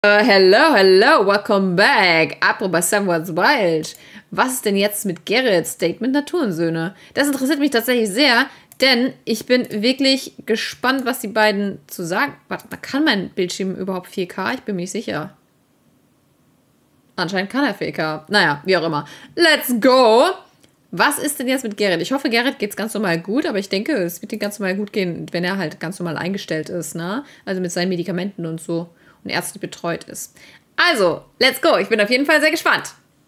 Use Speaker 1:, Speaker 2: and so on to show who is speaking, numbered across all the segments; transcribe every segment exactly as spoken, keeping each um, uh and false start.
Speaker 1: Uh, hello, hello, welcome back. Apropos Sam What's Wild. Was ist denn jetzt mit Gerrit? Statement Naturensöhne. Das interessiert mich tatsächlich sehr, denn ich bin wirklich gespannt, was die beiden zu sagen. Warte mal, kann mein Bildschirm überhaupt vier K? Ich bin mir nicht sicher. Anscheinend kann er vier K. Naja, wie auch immer. Let's go! Was ist denn jetzt mit Gerrit? Ich hoffe, Gerrit geht's ganz normal gut, aber ich denke, es wird ihm ganz normal gut gehen, wenn er halt ganz normal eingestellt ist, ne? Also mit seinen Medikamenten und so. Und ärztlich betreut ist. Also, let's go. Ich bin auf jeden Fall sehr gespannt.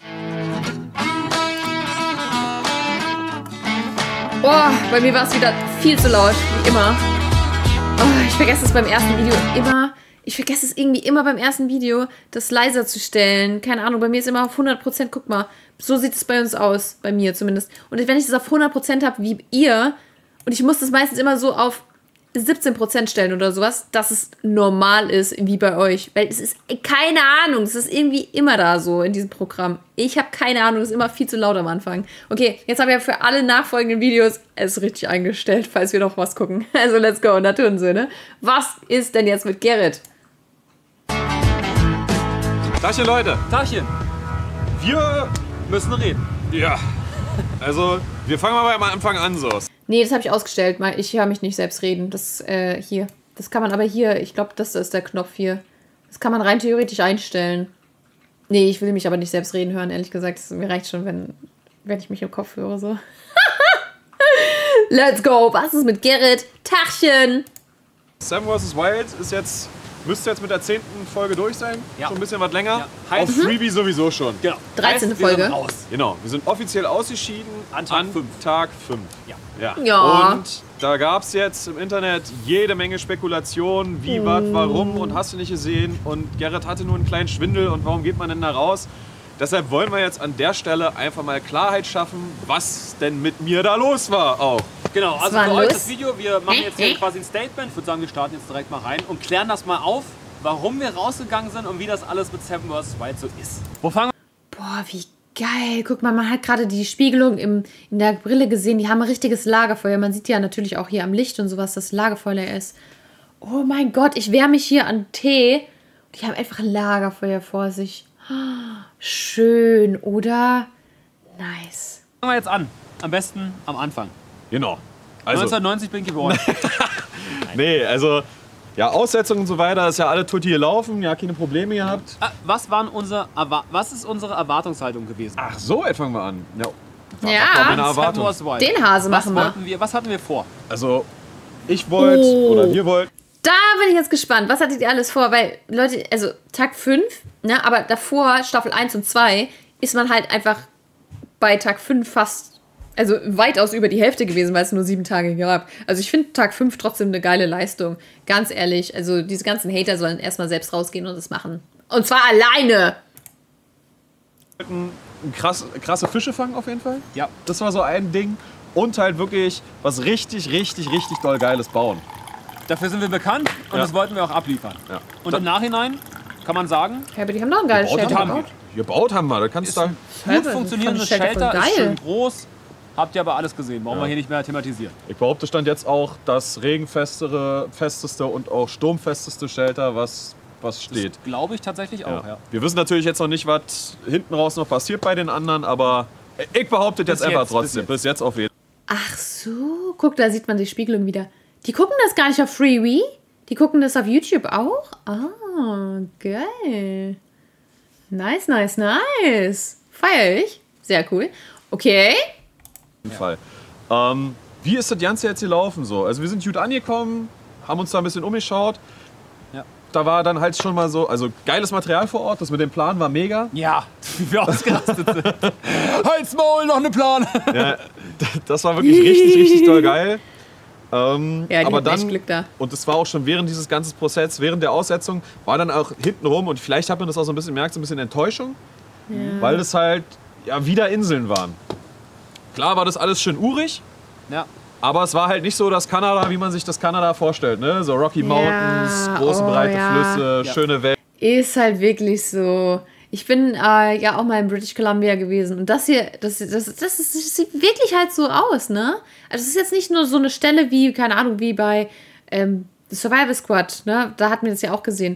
Speaker 1: Oh, bei mir war es wieder viel zu laut, wie immer. Oh, ich vergesse es beim ersten Video immer. Ich vergesse es irgendwie immer beim ersten Video, das leiser zu stellen. Keine Ahnung, bei mir ist immer auf hundert Prozent. Guck mal, so sieht es bei uns aus. Bei mir zumindest. Und wenn ich das auf hundert Prozent habe, wie ihr, und ich muss das meistens immer so auf siebzehn Prozent stellen oder sowas, dass es normal ist, wie bei euch. Weil es ist, keine Ahnung, es ist irgendwie immer da so in diesem Programm. Ich habe keine Ahnung, es ist immer viel zu laut am Anfang. Okay, jetzt habe ich ja für alle nachfolgenden Videos es richtig eingestellt, falls wir noch was gucken. Also let's go, Naturensöhne. Was ist denn jetzt mit Gerrit?
Speaker 2: Tachchen, Leute.
Speaker 3: Tachchen.
Speaker 2: Wir
Speaker 3: müssen reden.
Speaker 2: Ja. Also, wir fangen mal am Anfang an so.
Speaker 1: Nee, das habe ich ausgestellt. Ich höre mich nicht selbst reden. Das äh, hier. Das kann man aber hier, ich glaube, das ist der Knopf hier. Das kann man rein theoretisch einstellen. Nee, ich will mich aber nicht selbst reden hören, ehrlich gesagt. Das, mir reicht schon, wenn, wenn ich mich im Kopf höre. So. Let's go. Was ist mit Gerrit? Tachchen.
Speaker 2: Sam versus. Wild ist jetzt, müsste jetzt mit der zehnten Folge durch sein.
Speaker 3: Ja.
Speaker 2: Schon ein bisschen was länger.
Speaker 3: Ja.
Speaker 2: Auf Freebie sowieso schon.
Speaker 3: Genau.
Speaker 1: dreizehnte
Speaker 3: Heißt, wir
Speaker 1: Folge.
Speaker 3: sind raus.
Speaker 2: Genau. Wir sind offiziell ausgeschieden
Speaker 3: An Tag fünf.
Speaker 2: Tag fünf.
Speaker 3: Ja.
Speaker 2: Ja.
Speaker 1: Ja.
Speaker 2: Und da gab es jetzt im Internet jede Menge Spekulationen, wie,
Speaker 1: Mm.
Speaker 2: was, warum und hast du nicht gesehen. Und Gerrit hatte nur einen kleinen Schwindel und warum geht man denn da raus? Deshalb wollen wir jetzt an der Stelle einfach mal Klarheit schaffen, was denn mit mir da los war auch.
Speaker 3: Genau, also
Speaker 1: war
Speaker 3: für euch
Speaker 1: los?
Speaker 3: das Video, wir machen jetzt hier quasi ein Statement. Ich würde sagen, wir starten jetzt direkt mal rein und klären das mal auf, warum wir rausgegangen sind und wie das alles mit Sam versus. Wild so ist. Wo fangen wir?
Speaker 1: Boah, wie geil. Guck mal, man hat gerade die Spiegelung im, in der Brille gesehen. Die haben ein richtiges Lagerfeuer. Man sieht ja natürlich auch hier am Licht und sowas, dass Lagerfeuer ist. Oh mein Gott, ich wärme mich hier an Tee. Und die haben einfach ein Lagerfeuer vor sich. Schön, oder? Nice.
Speaker 3: Fangen wir jetzt an. Am besten am Anfang.
Speaker 2: Genau. Also,
Speaker 3: neunzehnhundertneunzig bin ich geboren.
Speaker 2: nee, also, ja, Aussetzungen und so weiter, ist ja alle tutti gelaufen, ja, keine Probleme gehabt.
Speaker 3: Ah, was, waren unsere Erwa was ist unsere Erwartungshaltung gewesen?
Speaker 2: Ach so, jetzt fangen wir an. Ja, was
Speaker 1: Ja.
Speaker 2: war meine
Speaker 3: Sam
Speaker 2: Erwartung?
Speaker 3: versus. Wild.
Speaker 1: Den Hase
Speaker 3: Was
Speaker 1: machen wir.
Speaker 3: wollten wir. Was hatten wir vor?
Speaker 2: Also, ich wollte,
Speaker 1: Oh.
Speaker 2: oder wir wollten,
Speaker 1: Da bin ich jetzt gespannt. Was hattet ihr alles vor? Weil, Leute, also Tag fünf, ne, aber davor, Staffel eins und zwei, ist man halt einfach bei Tag fünf fast, also weitaus über die Hälfte gewesen, weil es nur sieben Tage gab. Also ich finde Tag fünf trotzdem eine geile Leistung. Ganz ehrlich, also diese ganzen Hater sollen erstmal selbst rausgehen und das machen. Und zwar alleine.
Speaker 2: krass, krasse Fische fangen auf jeden Fall.
Speaker 3: Ja.
Speaker 2: Das war so ein Ding. Und halt wirklich was richtig, richtig, richtig doll Geiles bauen.
Speaker 3: Dafür sind wir bekannt und
Speaker 2: Ja.
Speaker 3: das wollten wir auch abliefern.
Speaker 2: Ja.
Speaker 3: Und
Speaker 2: Da-
Speaker 3: im Nachhinein kann man sagen,
Speaker 1: Ja, aber die haben doch ein geiles
Speaker 2: Gebaut
Speaker 1: Shelter
Speaker 2: haben wir.
Speaker 1: gebaut.
Speaker 2: Gebaut haben wir, da kannst
Speaker 3: ist
Speaker 2: du
Speaker 3: ein
Speaker 2: sagen.
Speaker 3: gut
Speaker 1: Shelter,
Speaker 3: funktionierendes
Speaker 1: ich fand das Shelter
Speaker 3: Shelter,
Speaker 1: voll
Speaker 3: ist
Speaker 1: geil.
Speaker 3: schön groß. Habt ihr aber alles gesehen, brauchen
Speaker 2: Ja.
Speaker 3: wir hier nicht mehr thematisieren.
Speaker 2: Ich behaupte, stand jetzt auch das regenfestere, festeste und auch sturmfesteste Shelter, was, was steht.
Speaker 3: Das glaube ich tatsächlich auch,
Speaker 2: Ja.
Speaker 3: ja.
Speaker 2: Wir wissen natürlich jetzt noch nicht, was hinten raus noch passiert bei den anderen, aber ich behaupte jetzt
Speaker 3: Bis
Speaker 2: einfach
Speaker 3: jetzt,
Speaker 2: trotzdem.
Speaker 3: bis
Speaker 2: Bis jetzt auf jeden
Speaker 1: Ach so, guck, da sieht man die Spiegelung wieder. Die gucken das gar nicht auf Freebie? Die gucken das auf YouTube auch? Ah, geil. Nice, nice, nice. Feier ich. Sehr cool. Okay.
Speaker 2: Fall. Ähm, wie ist das Ganze jetzt gelaufen so? Also wir sind gut angekommen, haben uns da ein bisschen umgeschaut.
Speaker 3: Ja.
Speaker 2: Da war dann halt schon mal so, also geiles Material vor Ort, das mit dem Plan war mega.
Speaker 3: Ja, wie wir ausgerastet sind. Halt's Maul, noch eine Plan.
Speaker 2: Ja, das war wirklich richtig, richtig doll geil. Ähm,
Speaker 1: Ja, die
Speaker 2: aber
Speaker 1: hatten echt
Speaker 2: dann,
Speaker 1: Glück da.
Speaker 2: und das war auch schon während dieses ganzen Prozesses, während der Aussetzung, war dann auch hintenrum, und vielleicht hat man das auch so ein bisschen gemerkt, so ein bisschen Enttäuschung, weil das halt ja, wieder Inseln waren. Klar war das alles schön urig,
Speaker 3: Ja.
Speaker 2: aber es war halt nicht so das Kanada, wie man sich das Kanada vorstellt. Ne? So Rocky Mountains,
Speaker 1: Ja,
Speaker 2: große,
Speaker 1: oh,
Speaker 2: breite
Speaker 1: ja.
Speaker 2: Flüsse,
Speaker 3: Ja.
Speaker 2: schöne Welt.
Speaker 1: Ist halt wirklich so. Ich bin äh, ja auch mal in British Columbia gewesen. Und das hier, das, das, das, ist, das sieht wirklich halt so aus, ne? Also es ist jetzt nicht nur so eine Stelle wie, keine Ahnung, wie bei ähm, The Survival Squad, ne? Da hatten wir das ja auch gesehen.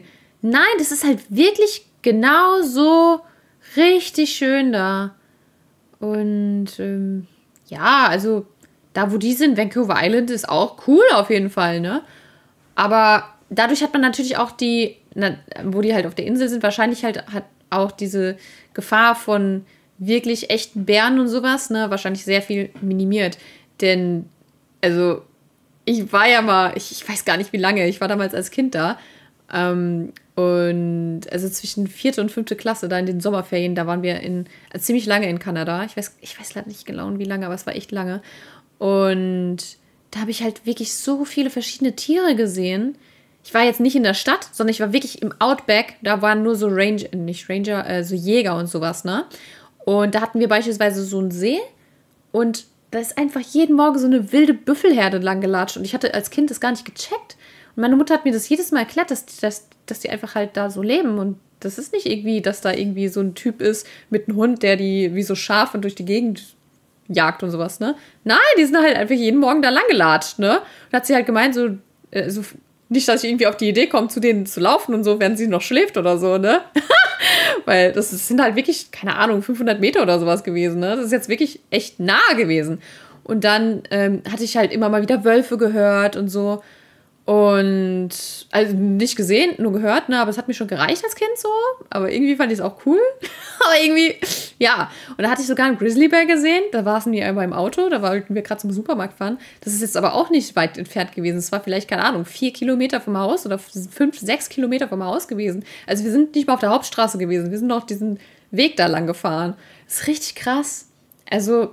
Speaker 1: Nein, das ist halt wirklich genau so richtig schön da. Und ähm, ja, also da, wo die sind, Vancouver Island ist auch cool auf jeden Fall, ne? Aber dadurch hat man natürlich auch die, na, wo die halt auf der Insel sind, wahrscheinlich halt hat auch diese Gefahr von wirklich echten Bären und sowas, ne, wahrscheinlich sehr viel minimiert. Denn, also, ich war ja mal, ich, ich weiß gar nicht wie lange, ich war damals als Kind da. Ähm, und also zwischen vierte und fünfte Klasse, da in den Sommerferien, da waren wir in, also ziemlich lange in Kanada. Ich weiß, ich weiß leider nicht genau, wie lange, aber es war echt lange. Und da habe ich halt wirklich so viele verschiedene Tiere gesehen. Ich war jetzt nicht in der Stadt, sondern ich war wirklich im Outback. Da waren nur so Ranger, nicht Ranger, äh, so Jäger und sowas, ne? Und da hatten wir beispielsweise so einen See und da ist einfach jeden Morgen so eine wilde Büffelherde lang gelatscht. Und ich hatte als Kind das gar nicht gecheckt. Und meine Mutter hat mir das jedes Mal erklärt, dass, dass, dass die einfach halt da so leben. Und das ist nicht irgendwie, dass da irgendwie so ein Typ ist mit einem Hund, der die wie so Schafe durch die Gegend jagt und sowas, ne? Nein, die sind halt einfach jeden Morgen da lang gelatscht, ne? Und da hat sie halt gemeint, so, äh, so nicht, dass ich irgendwie auf die Idee komme, zu denen zu laufen und so, während sie noch schläft oder so, ne? Weil das sind halt wirklich, keine Ahnung, fünfhundert Meter oder sowas gewesen, ne? Das ist jetzt wirklich echt nah gewesen. Und dann ähm, hatte ich halt immer mal wieder Wölfe gehört und so. Und, also nicht gesehen, nur gehört, ne? Aber es hat mir schon gereicht als Kind so. Aber irgendwie fand ich es auch cool. Aber irgendwie, ja. Und da hatte ich sogar einen Grizzlybär gesehen. Da saßen wir einmal im Auto. Da wollten wir gerade zum Supermarkt fahren. Das ist jetzt aber auch nicht weit entfernt gewesen. Es war vielleicht, keine Ahnung, vier Kilometer vom Haus oder fünf, sechs Kilometer vom Haus gewesen. Also wir sind nicht mal auf der Hauptstraße gewesen. Wir sind noch diesen Weg da lang gefahren. Das ist richtig krass. Also,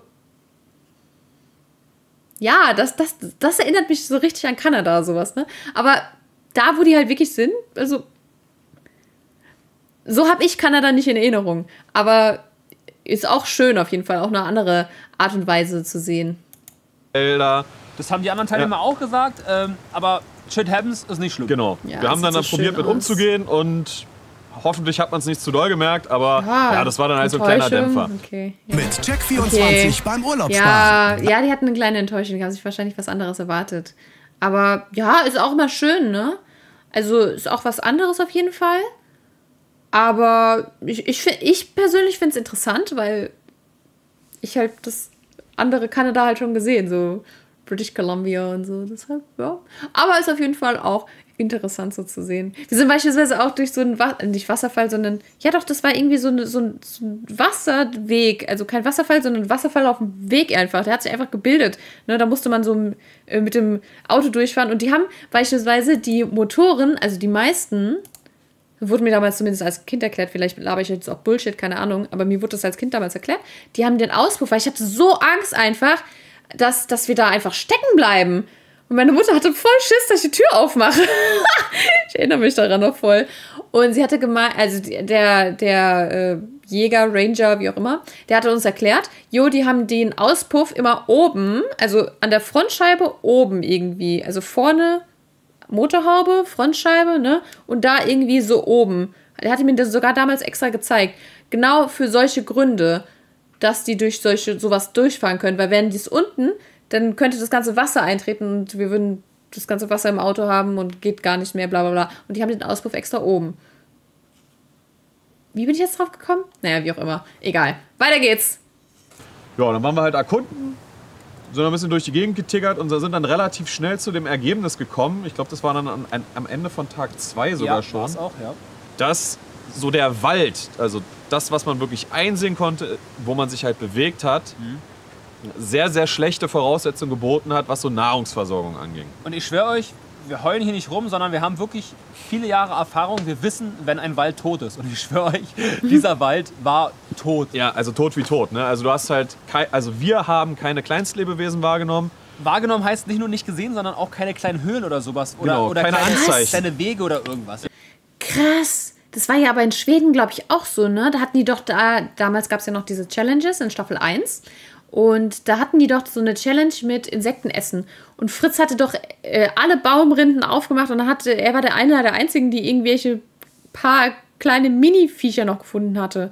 Speaker 1: ja, das, das, das erinnert mich so richtig an Kanada, sowas, ne? Aber da, wo die halt wirklich sind, also so habe ich Kanada nicht in Erinnerung. Aber ist auch schön auf jeden Fall, auch eine andere Art und Weise zu sehen.
Speaker 2: Wälder.
Speaker 3: Das haben die anderen Teilnehmer ja auch gesagt, ähm, aber shit happens ist nicht schlimm.
Speaker 2: Genau.
Speaker 1: Ja,
Speaker 2: wir haben dann,
Speaker 1: so
Speaker 2: dann probiert, mit
Speaker 1: aus.
Speaker 2: umzugehen und hoffentlich hat man es nicht zu doll gemerkt, aber
Speaker 1: Ja,
Speaker 2: ja, das war dann halt so ein kleiner
Speaker 1: Enttäuschung.
Speaker 2: Dämpfer.
Speaker 1: Okay, ja.
Speaker 4: Mit Check vierundzwanzig
Speaker 1: Okay.
Speaker 4: beim Urlaub
Speaker 1: Ja,
Speaker 4: sparen.
Speaker 1: ja, die hatten eine kleine Enttäuschung, die haben sich wahrscheinlich was anderes erwartet. Aber ja, ist auch immer schön, ne? Also ist auch was anderes auf jeden Fall. Aber ich, ich, find- ich persönlich finde es interessant, weil ich halt das andere Kanada halt schon gesehen, so British Columbia und so. Deshalb, ja. Aber ist auf jeden Fall auch interessant so zu sehen. Wir sind beispielsweise auch durch so einen, Wa- nicht Wasserfall, sondern, ja doch, das war irgendwie so, eine, so, ein, so ein Wasserweg. Also kein Wasserfall, sondern ein Wasserfall auf dem Weg einfach. Der hat sich einfach gebildet. Ne, da musste man so äh, mit dem Auto durchfahren. Und die haben beispielsweise die Motoren, also die meisten, wurde mir damals zumindest als Kind erklärt, vielleicht laber ich jetzt auch Bullshit, keine Ahnung, aber mir wurde das als Kind damals erklärt, die haben den Auspuff, weil ich hatte so Angst einfach, dass, dass wir da einfach stecken bleiben. Und meine Mutter hatte voll Schiss, dass ich die Tür aufmache. Ich erinnere mich daran noch voll. Und sie hatte gemeint, also der, der äh, Jäger, Ranger, wie auch immer, der hatte uns erklärt, jo, die haben den Auspuff immer oben, also an der Frontscheibe oben irgendwie, also vorne Motorhaube, Frontscheibe, ne? Und da irgendwie so oben. Er hatte mir das sogar damals extra gezeigt. Genau für solche Gründe, dass die durch solche sowas durchfahren können. Weil wären die es unten, dann könnte das ganze Wasser eintreten und wir würden das ganze Wasser im Auto haben und geht gar nicht mehr, bla bla bla. Und die haben den Auspuff extra oben. Wie bin ich jetzt drauf gekommen? Naja, wie auch immer. Egal. Weiter geht's.
Speaker 2: Ja, dann waren wir halt erkunden, sind ein bisschen durch die Gegend getiggert und sind dann relativ schnell zu dem Ergebnis gekommen. Ich glaube, das war dann an, an, am Ende von Tag zwei sogar
Speaker 3: ja,
Speaker 2: schon.
Speaker 3: war's auch, ja.
Speaker 2: Dass so der Wald, also das, was man wirklich einsehen konnte, wo man sich halt bewegt hat,
Speaker 3: Mhm.
Speaker 2: sehr, sehr schlechte Voraussetzungen geboten hat, was so Nahrungsversorgung anging.
Speaker 3: Und ich schwöre euch, wir heulen hier nicht rum, sondern wir haben wirklich viele Jahre Erfahrung. Wir wissen, wenn ein Wald tot ist. Und ich schwöre euch, dieser Wald war tot.
Speaker 2: Ja, also tot wie tot. Ne? Also du hast halt, kei also wir haben keine Kleinstlebewesen wahrgenommen.
Speaker 3: Wahrgenommen heißt nicht nur nicht gesehen, sondern auch keine kleinen Höhlen oder sowas. Oder,
Speaker 2: Genau,
Speaker 3: oder
Speaker 2: keine
Speaker 3: kleine,
Speaker 2: Anzeichen.
Speaker 3: kleine Wege oder irgendwas.
Speaker 1: Krass. Das war ja aber in Schweden, glaube ich, auch so, ne? Da hatten die doch da, damals gab es ja noch diese Challenges in Staffel eins. Und da hatten die doch so eine Challenge mit Insektenessen. Und Fritz hatte doch äh, alle Baumrinden aufgemacht und dann hatte, er war der eine der einzigen, die irgendwelche paar kleine Mini-Viecher noch gefunden hatte.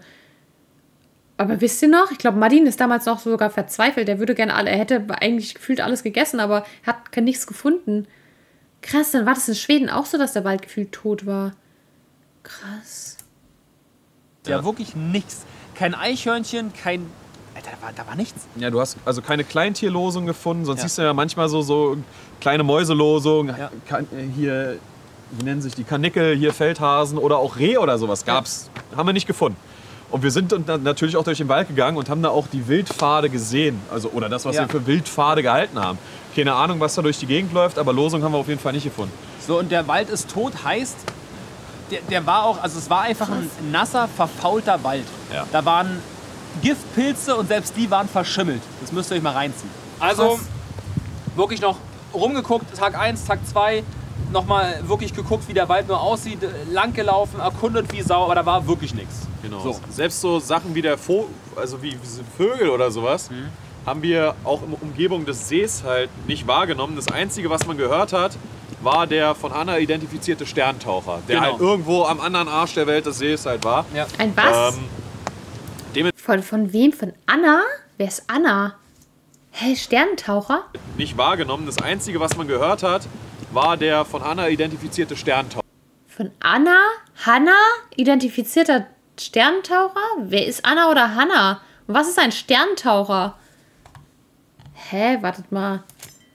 Speaker 1: Aber wisst ihr noch? Ich glaube, Martin ist damals noch sogar verzweifelt. Er würde gerne alle, er hätte eigentlich gefühlt alles gegessen, aber er hat nichts gefunden. Krass, dann war das in Schweden auch so, dass der Wald gefühlt tot war. Krass.
Speaker 3: Ja,
Speaker 2: Ja.
Speaker 3: wirklich nichts. Kein Eichhörnchen, kein... Alter, da war, da war nichts.
Speaker 2: Ja, du hast also keine Kleintierlosung gefunden, sonst
Speaker 3: Ja.
Speaker 2: siehst du ja manchmal so, so kleine Mäuselosungen.
Speaker 3: Ja.
Speaker 2: Kan äh, hier, wie nennen sich die, Karnickel, hier Feldhasen oder auch Reh oder sowas gab's. Haben wir nicht gefunden. Und wir sind dann natürlich auch durch den Wald gegangen und haben da auch die Wildpfade gesehen. Also, oder das, was
Speaker 3: Ja.
Speaker 2: wir für Wildpfade gehalten haben. Keine Ahnung, was da durch die Gegend läuft, aber Losung haben wir auf jeden Fall nicht gefunden.
Speaker 3: So, und der Wald ist tot, heißt, der, der war auch, also es war einfach ein nasser, verfaulter Wald.
Speaker 2: Ja.
Speaker 3: Da waren Giftpilze und selbst die waren verschimmelt. Das müsst ihr euch mal reinziehen. Also
Speaker 1: Krass.
Speaker 3: wirklich noch rumgeguckt, Tag eins, Tag zwei, nochmal wirklich geguckt, wie der Wald nur aussieht, lang gelaufen, erkundet wie Sau, aber da war wirklich nichts.
Speaker 2: Genau.
Speaker 3: So.
Speaker 2: Selbst so Sachen wie der Vo also wie diese Vögel oder sowas,
Speaker 3: Mhm.
Speaker 2: haben wir auch in Umgebung des Sees halt nicht wahrgenommen. Das Einzige, was man gehört hat, war der von Anna identifizierte Sterntaucher, der
Speaker 3: Genau.
Speaker 2: halt irgendwo am anderen Arsch der Welt des Sees halt war.
Speaker 3: Ja.
Speaker 1: Ein was?
Speaker 2: Ähm,
Speaker 1: von, von wem? Von Anna? Wer ist Anna? Hä, Sternentaucher?
Speaker 2: nicht wahrgenommen. Das Einzige, was man gehört hat, war der von Anna identifizierte Sterntaucher.
Speaker 1: Von Anna? Hanna? Identifizierter Sternentaucher? Wer ist Anna oder Hanna? Und was ist ein Sternentaucher? Hä, wartet mal.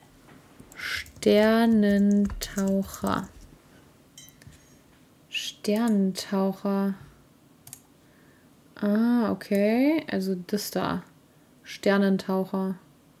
Speaker 1: Sternentaucher. Sternentaucher. Ah, okay. Also das da. Sternentaucher.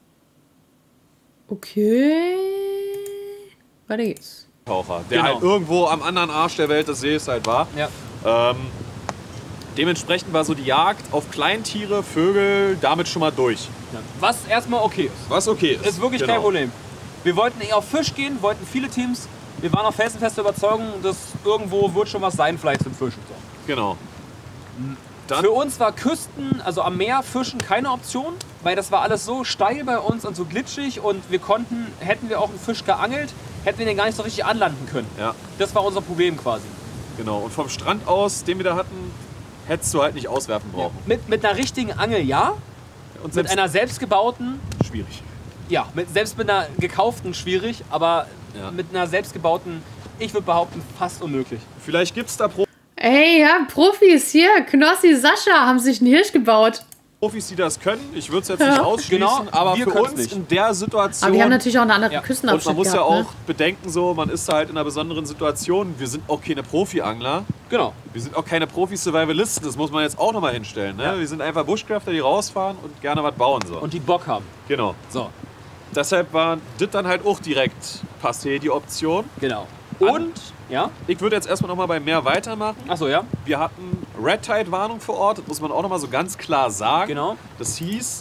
Speaker 1: Okay. Weiter geht's.
Speaker 2: Taucher, der
Speaker 3: Genau.
Speaker 2: halt irgendwo am anderen Arsch der Welt des Sees halt war.
Speaker 3: Ja.
Speaker 2: Ähm, dementsprechend war so die Jagd auf Kleintiere, Vögel damit schon mal durch.
Speaker 3: Ja. Was erstmal okay ist.
Speaker 2: Was okay ist.
Speaker 3: Ist wirklich
Speaker 2: Genau.
Speaker 3: kein Problem. Wir wollten eher auf Fisch gehen, wollten viele Teams. Wir waren auch felsenfeste Überzeugung, dass irgendwo wird schon was sein, vielleicht zum Fischen. So.
Speaker 2: Genau. Dann,
Speaker 3: Für uns war Küsten, also am Meer Fischen keine Option, weil das war alles so steil bei uns und so glitschig und wir konnten, hätten wir auch einen Fisch geangelt, hätten wir den gar nicht so richtig anlanden können.
Speaker 2: ja,
Speaker 3: Das war unser Problem quasi.
Speaker 2: genau. Und vom Strand aus, den wir da hatten, hättest du halt nicht auswerfen brauchen.
Speaker 3: Mit, mit einer richtigen Angel ja,
Speaker 2: Und
Speaker 3: mit
Speaker 2: selbst
Speaker 3: einer selbstgebauten,
Speaker 2: schwierig.
Speaker 3: ja, mit, selbst mit einer gekauften schwierig, aber
Speaker 2: Ja.
Speaker 3: mit einer selbstgebauten, ich würde behaupten, fast unmöglich.
Speaker 2: Vielleicht gibt es da
Speaker 1: Ey, ja, Profis hier. Knossi, Sascha haben sich einen Hirsch gebaut.
Speaker 2: Profis, die das können. Ich würde es jetzt nicht
Speaker 1: Ja.
Speaker 2: ausschließen,
Speaker 3: Genau,
Speaker 2: aber
Speaker 3: wir
Speaker 2: für
Speaker 3: können's
Speaker 2: uns
Speaker 3: nicht.
Speaker 2: in der Situation...
Speaker 1: Aber wir haben natürlich auch eine andere
Speaker 3: Ja.
Speaker 2: und
Speaker 1: Küstenabschnitt
Speaker 2: man muss ja
Speaker 1: gehabt,
Speaker 2: auch
Speaker 1: ne?
Speaker 2: bedenken, so, man ist da halt in einer besonderen Situation. Wir sind auch keine Profi-Angler.
Speaker 3: Genau.
Speaker 2: Wir sind auch keine Profi-Survivalisten, das muss man jetzt auch nochmal hinstellen. Ne?
Speaker 3: Ja.
Speaker 2: Wir sind einfach Bushcrafter, die rausfahren und gerne was bauen. So.
Speaker 3: Und die Bock haben.
Speaker 2: genau.
Speaker 3: So,
Speaker 2: Deshalb war das dann halt auch direkt passé die Option.
Speaker 3: genau.
Speaker 2: An-
Speaker 3: Und, ja,
Speaker 2: Ich würde jetzt erstmal nochmal beim Meer weitermachen.
Speaker 3: achso, ja,
Speaker 2: Wir hatten Red Tide Warnung vor Ort, das muss man auch nochmal so ganz klar sagen.
Speaker 3: genau.
Speaker 2: Das hieß,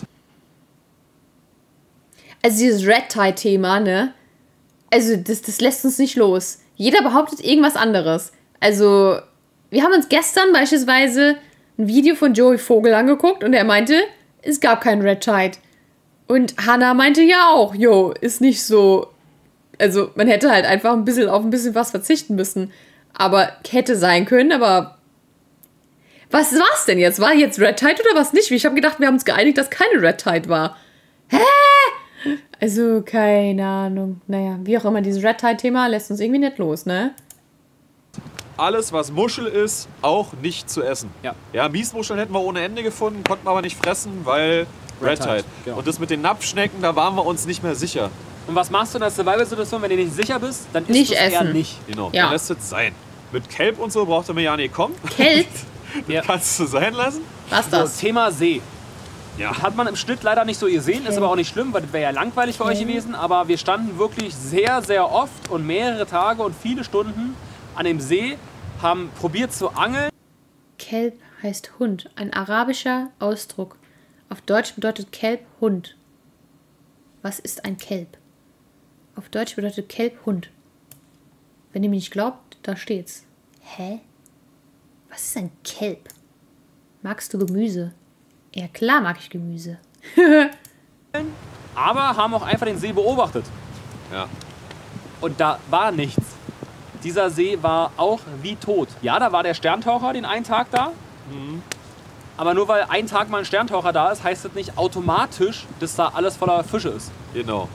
Speaker 1: Also dieses Red Tide-Thema, ne? Also das, das lässt uns nicht los. Jeder behauptet irgendwas anderes. Also wir haben uns gestern beispielsweise ein Video von Joey Vogel angeguckt und er meinte, es gab kein Red Tide. Und Hannah meinte ja auch, jo, ist nicht so. Also man hätte halt einfach ein bisschen auf ein bisschen was verzichten müssen. Aber hätte sein können, aber was war's denn jetzt? War jetzt Red Tide oder was nicht? Ich habe gedacht, wir haben uns geeinigt, dass keine Red Tide war. Hä? Also, keine Ahnung. Naja, wie auch immer, dieses Red Tide-Thema lässt uns irgendwie nicht los, ne?
Speaker 2: alles was Muschel ist, auch nicht zu essen.
Speaker 3: Ja.
Speaker 2: Ja, Miesmuscheln hätten wir ohne Ende gefunden, konnten wir aber nicht fressen, weil Red
Speaker 3: Red Tide,
Speaker 2: Tide.
Speaker 3: genau.
Speaker 2: Und das mit den Napfschnecken, da waren wir uns nicht mehr sicher.
Speaker 3: Und was machst du in der Survival-Situation, wenn du nicht sicher bist? Dann isst
Speaker 1: Nicht
Speaker 3: du's eher
Speaker 1: essen.
Speaker 3: nicht.
Speaker 2: Genau,
Speaker 1: Ja.
Speaker 2: dann lässt es sein. Mit Kelp und so braucht er mir ja nicht kommen.
Speaker 1: Kelp?
Speaker 3: Ja.
Speaker 2: Kannst du sein lassen.
Speaker 1: Was
Speaker 3: So,
Speaker 1: das?
Speaker 3: Thema See.
Speaker 2: Ja.
Speaker 3: Hat man im Schnitt leider nicht so gesehen, ist aber auch nicht schlimm, weil das wäre ja langweilig für euch gewesen. Aber wir standen wirklich sehr, sehr oft und mehrere Tage und viele Stunden an dem See, haben probiert zu angeln.
Speaker 1: Kelp heißt Hund, ein arabischer Ausdruck. Auf Deutsch bedeutet Kelp Hund. Was ist ein Kelp? Auf Deutsch bedeutet Kelp Hund. Wenn ihr mir nicht glaubt, da steht's. Hä? Was ist ein Kelp? Magst du Gemüse? Ja, klar mag ich Gemüse.
Speaker 3: Aber haben auch einfach den See beobachtet.
Speaker 2: Ja.
Speaker 3: Und da war nichts. Dieser See war auch wie tot. Ja, da war der Sterntaucher den einen Tag da. Aber nur weil ein Tag mal ein Sterntaucher da ist, heißt das nicht automatisch, dass da alles voller Fische ist.
Speaker 2: Genau.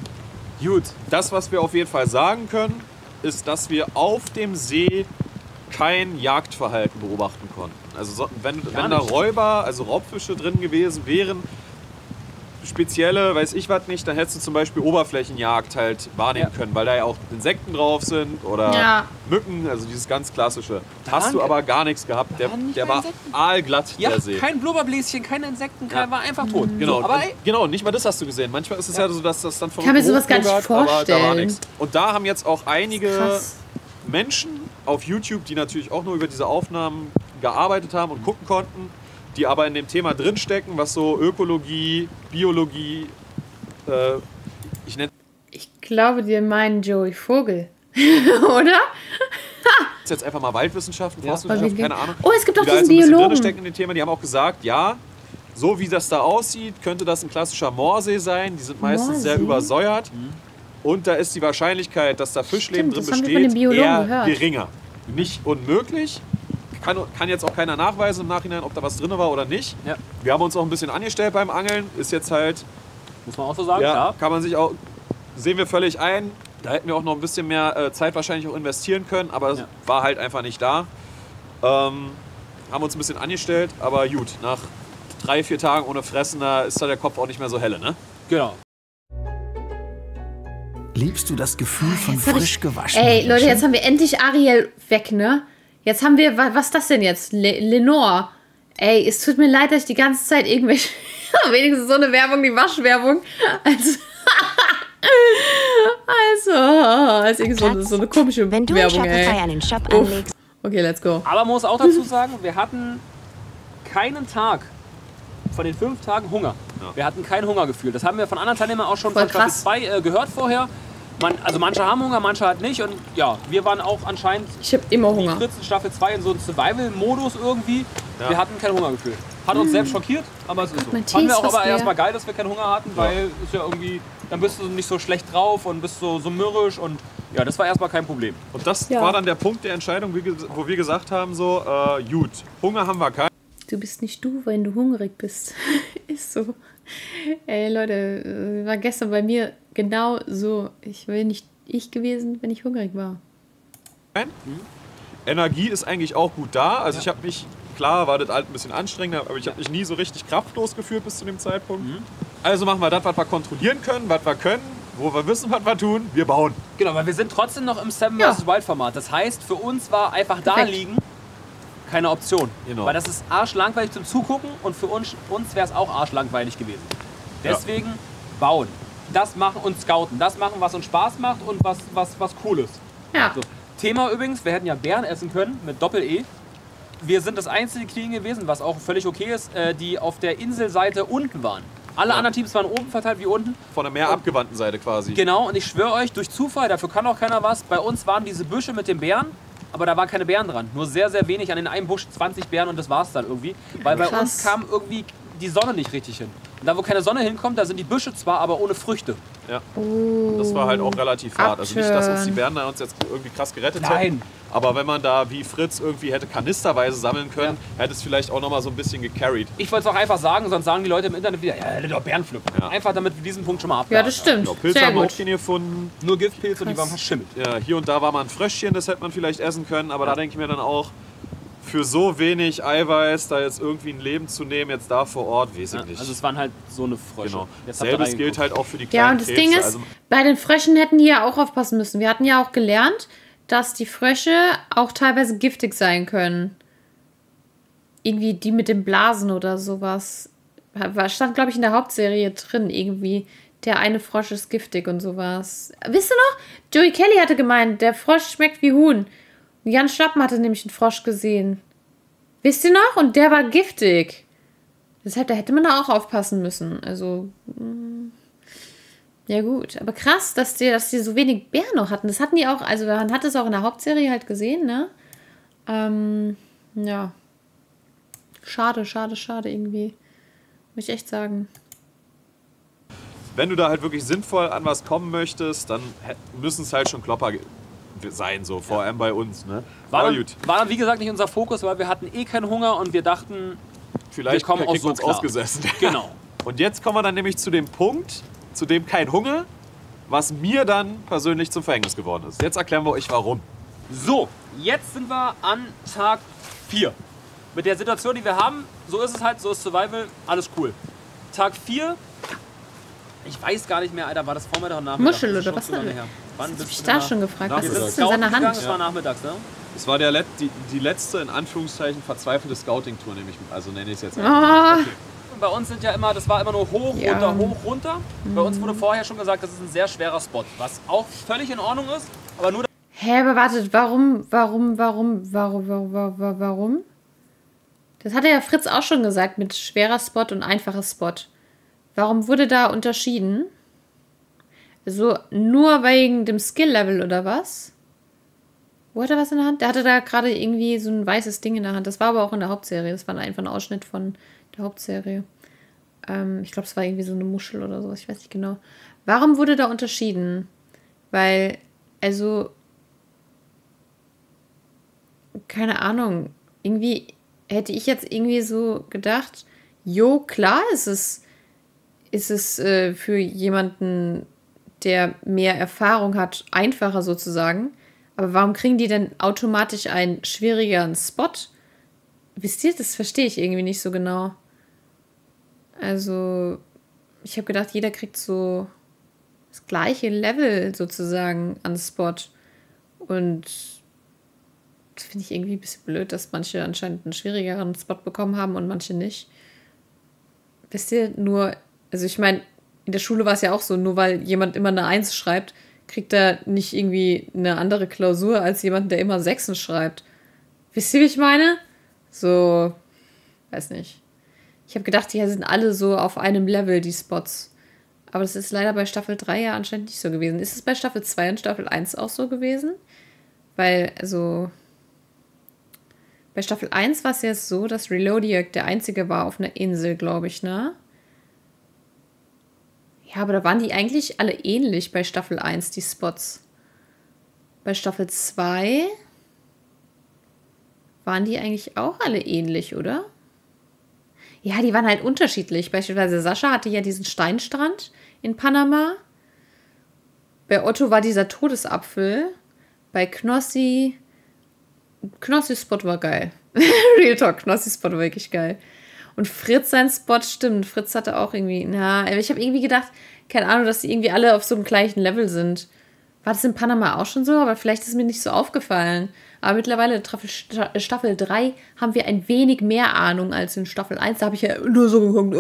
Speaker 3: Gut.
Speaker 2: Das, was wir auf jeden Fall sagen können, ist, dass wir auf dem See kein Jagdverhalten beobachten konnten. Also so, wenn, wenn da
Speaker 3: nicht.
Speaker 2: Räuber, also Raubfische drin gewesen wären, spezielle, weiß ich was nicht, dann hättest du zum Beispiel Oberflächenjagd halt wahrnehmen
Speaker 3: Ja.
Speaker 2: können, weil da ja auch Insekten drauf sind oder
Speaker 1: Ja.
Speaker 2: Mücken, also dieses ganz klassische.
Speaker 3: Da
Speaker 2: Hast
Speaker 3: waren
Speaker 2: du
Speaker 3: ke-
Speaker 2: aber gar nichts gehabt. Der,
Speaker 3: waren nicht
Speaker 2: der
Speaker 3: mal
Speaker 2: war
Speaker 3: Insekten.
Speaker 2: aalglatt,
Speaker 3: Ja,
Speaker 2: der See.
Speaker 3: kein Blubberbläschen, keine Insekten, kein,
Speaker 2: Ja.
Speaker 3: war einfach tot.
Speaker 2: Genau,
Speaker 3: So, aber
Speaker 2: und-
Speaker 3: ey,
Speaker 2: genau, nicht mal das hast du gesehen. Manchmal ist es ja, so, dass das dann von
Speaker 1: Kann mir
Speaker 2: unten
Speaker 1: sowas gar nicht
Speaker 2: hochfluggert, aber da war
Speaker 1: vorstellen.
Speaker 2: nichts. Und da haben jetzt auch einige
Speaker 1: Krass.
Speaker 2: Menschen auf YouTube, die natürlich auch nur über diese Aufnahmen gearbeitet haben und gucken konnten, die aber in dem Thema drinstecken, was so Ökologie, Biologie, äh, ich nenne
Speaker 1: Ich glaube, dir meinen Joey Vogel. Oder?
Speaker 2: es jetzt einfach mal Waldwissenschaften,
Speaker 3: Ja.
Speaker 2: Forstwissenschaften, keine Ahnung.
Speaker 1: Oh, es gibt auch
Speaker 2: die da
Speaker 1: diesen
Speaker 2: jetzt ein bisschen
Speaker 1: Biologen.
Speaker 2: drinstecken in dem Thema, die haben auch gesagt, ja, so wie das da aussieht, könnte das ein klassischer Moorsee sein. Die sind meistens sehr
Speaker 1: Moorsee?
Speaker 2: übersäuert. Und da ist die Wahrscheinlichkeit, dass da Fischleben
Speaker 1: Stimmt,
Speaker 2: drin
Speaker 1: das haben wir von
Speaker 2: besteht,
Speaker 1: den Biologen
Speaker 2: eher
Speaker 1: gehört.
Speaker 2: geringer. Nicht unmöglich. Kann, kann jetzt auch keiner nachweisen im Nachhinein, ob da was drin war oder nicht.
Speaker 3: Ja.
Speaker 2: Wir haben uns auch ein bisschen angestellt beim Angeln. Ist jetzt halt,
Speaker 3: muss man auch so sagen,
Speaker 2: ja,
Speaker 3: klar.
Speaker 2: kann man sich auch, sehen wir völlig ein. Da hätten wir auch noch ein bisschen mehr äh, Zeit wahrscheinlich auch investieren können, aber es
Speaker 3: Ja.
Speaker 2: war halt einfach nicht da. Ähm, haben uns ein bisschen angestellt, aber gut, nach drei, vier Tagen ohne Fressen, da ist da der Kopf auch nicht mehr so helle, ne?
Speaker 3: Genau.
Speaker 4: Liebst du das Gefühl von
Speaker 1: Jetzt hab
Speaker 4: frisch
Speaker 1: ich-
Speaker 4: gewaschenen
Speaker 1: Ey, Leute,
Speaker 4: Wäsche?
Speaker 1: jetzt haben wir endlich Ariel weg, ne? Jetzt haben wir, wa- was ist das denn jetzt? Le Lenore. Ey, es tut mir leid, dass ich die ganze Zeit irgendwelche, wenigstens so eine Werbung, die Waschwerbung, als, also, als irgendwie so, eine- so eine komische
Speaker 5: Wenn du in
Speaker 1: Werbung,
Speaker 5: Shopify
Speaker 1: ey.
Speaker 5: einen Shop
Speaker 1: Uff.
Speaker 5: anlegst,
Speaker 1: Okay, let's go.
Speaker 3: Aber man muss auch dazu sagen, wir hatten keinen Tag von den fünf Tagen Hunger.
Speaker 2: Ja.
Speaker 3: Wir hatten kein Hungergefühl. Das haben wir von anderen Teilnehmern auch schon
Speaker 1: Voll
Speaker 3: von Staffel
Speaker 1: krass.
Speaker 3: zwei äh, gehört vorher. Man, also manche haben Hunger, manche halt nicht. Und ja, wir waren auch anscheinend
Speaker 1: Ich hab immer
Speaker 3: wie
Speaker 1: Hunger.
Speaker 3: Fritz in Staffel zwei in so einem Survival-Modus irgendwie.
Speaker 2: Ja.
Speaker 3: Wir hatten kein Hungergefühl. Hat uns selbst schockiert, aber es ist so.
Speaker 1: mein Tee
Speaker 3: Fanden wir
Speaker 1: ist
Speaker 3: auch
Speaker 1: fast
Speaker 3: aber
Speaker 1: leer.
Speaker 3: erstmal geil, dass wir keinen Hunger hatten, weil ist ja irgendwie, dann bist du nicht so schlecht drauf und bist so, so mürrisch und ja, das war erstmal kein Problem.
Speaker 2: Und das
Speaker 1: Ja.
Speaker 2: war dann der Punkt der Entscheidung, wie ges- wo wir gesagt haben, so, äh, gut, Hunger haben wir keinen.
Speaker 1: Du bist nicht du, wenn du hungrig bist. Ist so. Ey, Leute, äh, war gestern bei mir genau so. Ich wäre nicht ich gewesen, wenn ich hungrig war.
Speaker 2: Energie ist eigentlich auch gut da. Also ich habe mich, klar war das halt ein bisschen anstrengend, aber ich habe mich nie so richtig kraftlos gefühlt bis zu dem Zeitpunkt. Also machen wir das, was wir kontrollieren können, was wir können, wo wir wissen, was wir tun, wir bauen.
Speaker 3: Genau, weil wir sind trotzdem noch im Seven
Speaker 1: Ja.
Speaker 3: versus. Wild Format. Das heißt, für uns war einfach da
Speaker 1: Perfekt.
Speaker 3: liegen keine Option.
Speaker 2: Genau.
Speaker 3: Weil das ist arschlangweilig zum Zugucken und für uns, uns wäre es auch arschlangweilig gewesen. Deswegen bauen. Das machen und scouten. Das machen, was uns Spaß macht und was, was, was cool ist.
Speaker 1: Ja.
Speaker 3: So. Thema übrigens, wir hätten ja Bären essen können mit Doppel-E. Wir sind das einzige Team gewesen, was auch völlig okay ist, äh, die auf der Inselseite unten waren. Alle
Speaker 2: Ja.
Speaker 3: anderen Teams waren oben verteilt wie unten.
Speaker 2: Von der mehr abgewandten Seite quasi.
Speaker 3: Genau, und ich schwöre euch, durch Zufall, dafür kann auch keiner was, bei uns waren diese Büsche mit den Bären, aber da waren keine Bären dran. Nur sehr, sehr wenig, an den einen Busch zwanzig Bären und das war's dann irgendwie. Weil bei
Speaker 1: Krass.
Speaker 3: uns kam irgendwie die Sonne nicht richtig hin. Und da, wo keine Sonne hinkommt, da sind die Büsche zwar, aber ohne Früchte.
Speaker 2: Ja.
Speaker 1: Oh.
Speaker 2: Das war halt auch relativ hart. Also nicht, dass uns die
Speaker 1: Abturn.
Speaker 2: Bären da uns jetzt irgendwie krass gerettet
Speaker 3: Nein.
Speaker 2: hätten. Aber wenn man da wie Fritz irgendwie hätte kanisterweise sammeln können, hätte es vielleicht auch noch mal so ein bisschen gecarried.
Speaker 3: Ich wollte es auch einfach sagen, sonst sagen die Leute im Internet wieder, ja, hätte doch Bären pflücken.
Speaker 2: Ja.
Speaker 3: Einfach damit wir diesen Punkt schon mal
Speaker 1: Ja,
Speaker 3: abhaken.
Speaker 1: das stimmt.
Speaker 2: Genau, Pilze
Speaker 1: Sehr
Speaker 2: haben wir auch
Speaker 1: gut.
Speaker 2: keine gefunden.
Speaker 3: Nur Giftpilze und die
Speaker 1: Krass.
Speaker 3: waren verschimmelt.
Speaker 2: Ja, hier und da war mal ein Fröschchen, das hätte man vielleicht essen können. Aber da denke ich mir dann auch, für so wenig Eiweiß da jetzt irgendwie ein Leben zu nehmen, jetzt da vor Ort, weiß ich
Speaker 3: Ja,
Speaker 2: nicht.
Speaker 3: also es waren halt so eine Frösche.
Speaker 2: Genau.
Speaker 3: Jetzt habt ihr
Speaker 2: Selbes gilt
Speaker 3: reingeguckt.
Speaker 2: halt auch für die
Speaker 1: Ja,
Speaker 2: kleinen
Speaker 1: und das
Speaker 2: Krebse.
Speaker 1: Ding ist,
Speaker 2: Also,
Speaker 1: bei den Fröschen hätten die ja auch aufpassen müssen. Wir hatten ja auch gelernt, dass die Frösche auch teilweise giftig sein können. Irgendwie die mit den Blasen oder sowas. War- Stand, glaube ich, in der Hauptserie drin irgendwie. Der eine Frosch ist giftig und sowas. Wisst ihr noch? Joey Kelly hatte gemeint, der Frosch schmeckt wie Huhn. Und Jan Schlappen hatte nämlich einen Frosch gesehen. Wisst ihr noch? Und der war giftig. Deshalb, da hätte man da auch aufpassen müssen. Also, mm, ja gut. Aber krass, dass die, dass die so wenig Bären noch hatten. Das hatten die auch, also man hat es auch in der Hauptserie halt gesehen, ne? Ähm, ja. Schade, schade, schade irgendwie. Muss ich echt sagen.
Speaker 2: wenn du da halt wirklich sinnvoll an was kommen möchtest, dann hä- müssen es halt schon Klopper ge- sein, so vor allem bei uns. Ne?
Speaker 3: War
Speaker 2: Aber
Speaker 3: dann,
Speaker 2: gut,
Speaker 3: war dann, wie gesagt, nicht unser Fokus, weil wir hatten eh keinen Hunger und wir dachten,
Speaker 2: vielleicht
Speaker 3: wir kommen auch
Speaker 2: kriegt
Speaker 3: so
Speaker 2: man's
Speaker 3: klar.
Speaker 2: ausgesessen.
Speaker 3: genau.
Speaker 2: Und jetzt kommen wir dann nämlich zu dem Punkt, zu dem kein Hunger, was mir dann persönlich zum Verhängnis geworden ist. Jetzt erklären wir euch warum.
Speaker 3: So, jetzt sind wir an Tag vier. Mit der Situation, die wir haben, so ist es halt, so ist Survival, alles cool. Tag vier, ich weiß gar nicht mehr, Alter, war das Vormittag oder Nachmittag?
Speaker 1: Muschel oder was?
Speaker 3: Wann
Speaker 1: Hab
Speaker 3: bist
Speaker 1: ich
Speaker 3: du
Speaker 1: da
Speaker 3: da
Speaker 1: schon gefragt, was
Speaker 2: Nachmittag.
Speaker 1: ist in seiner Hand?
Speaker 3: Das war nachmittags, ne?
Speaker 2: Es war der Let die, die letzte, in Anführungszeichen, verzweifelte Scouting-Tour, nämlich, also nenne ich es jetzt
Speaker 1: Oh,
Speaker 2: einfach.
Speaker 3: Und bei uns sind ja immer, das war immer nur hoch,
Speaker 1: Ja.
Speaker 3: runter, hoch, runter. Bei uns wurde vorher schon gesagt, das ist ein sehr schwerer Spot, was auch völlig in Ordnung ist, aber nur
Speaker 1: hä, aber wartet, warum, warum, warum, warum, warum, warum, warum? Das hatte ja Fritz auch schon gesagt mit schwerer Spot und einfacher Spot. Warum wurde da unterschieden? Also nur wegen dem Skill-Level oder was? Wo hat er was in der Hand? Der hatte da gerade irgendwie so ein weißes Ding in der Hand. Das war aber auch in der Hauptserie. Das war einfach ein Ausschnitt von der Hauptserie. Ähm, ich glaube, es war irgendwie so eine Muschel oder sowas. Ich weiß nicht genau. Warum wurde da unterschieden? Weil, also, keine Ahnung. Irgendwie hätte ich jetzt irgendwie so gedacht, jo, klar ist es, ist es äh, für jemanden, der mehr Erfahrung hat, einfacher sozusagen. Aber warum kriegen die denn automatisch einen schwierigeren Spot? Wisst ihr, das verstehe ich irgendwie nicht so genau. Also, ich habe gedacht, jeder kriegt so das gleiche Level sozusagen an Spot. Und das finde ich irgendwie ein bisschen blöd, dass manche anscheinend einen schwierigeren Spot bekommen haben und manche nicht. Wisst ihr, nur, also ich meine, in der Schule war es ja auch so, nur weil jemand immer eine Eins schreibt, kriegt er nicht irgendwie eine andere Klausur als jemand, der immer Sechsen schreibt. Wisst ihr, wie ich meine? So, weiß nicht. Ich habe gedacht, die sind alle so auf einem Level, die Spots. Aber das ist leider bei Staffel drei ja anscheinend nicht so gewesen. Ist es bei Staffel zwei und Staffel eins auch so gewesen? Weil, also, bei Staffel eins war es ja so, dass Relodiak der Einzige war auf einer Insel, glaube ich, ne? Ja, aber da waren die eigentlich alle ähnlich bei Staffel eins, die Spots. Bei Staffel zwei waren die eigentlich auch alle ähnlich, oder? Ja, die waren halt unterschiedlich. Beispielsweise Sascha hatte ja diesen Steinstrand in Panama. Bei Otto war dieser Todesapfel. Bei Knossi... Knossis Spot war geil. Real Talk, Knossis Spot war wirklich geil. Und Fritz, sein Spot, stimmt. Fritz hatte auch irgendwie... Na, ich habe irgendwie gedacht, keine Ahnung, dass die irgendwie alle auf so einem gleichen Level sind. War das in Panama auch schon so? Aber vielleicht ist es mir nicht so aufgefallen. Aber mittlerweile in Staffel drei haben wir ein wenig mehr Ahnung als in Staffel eins. Da habe ich ja nur so geguckt.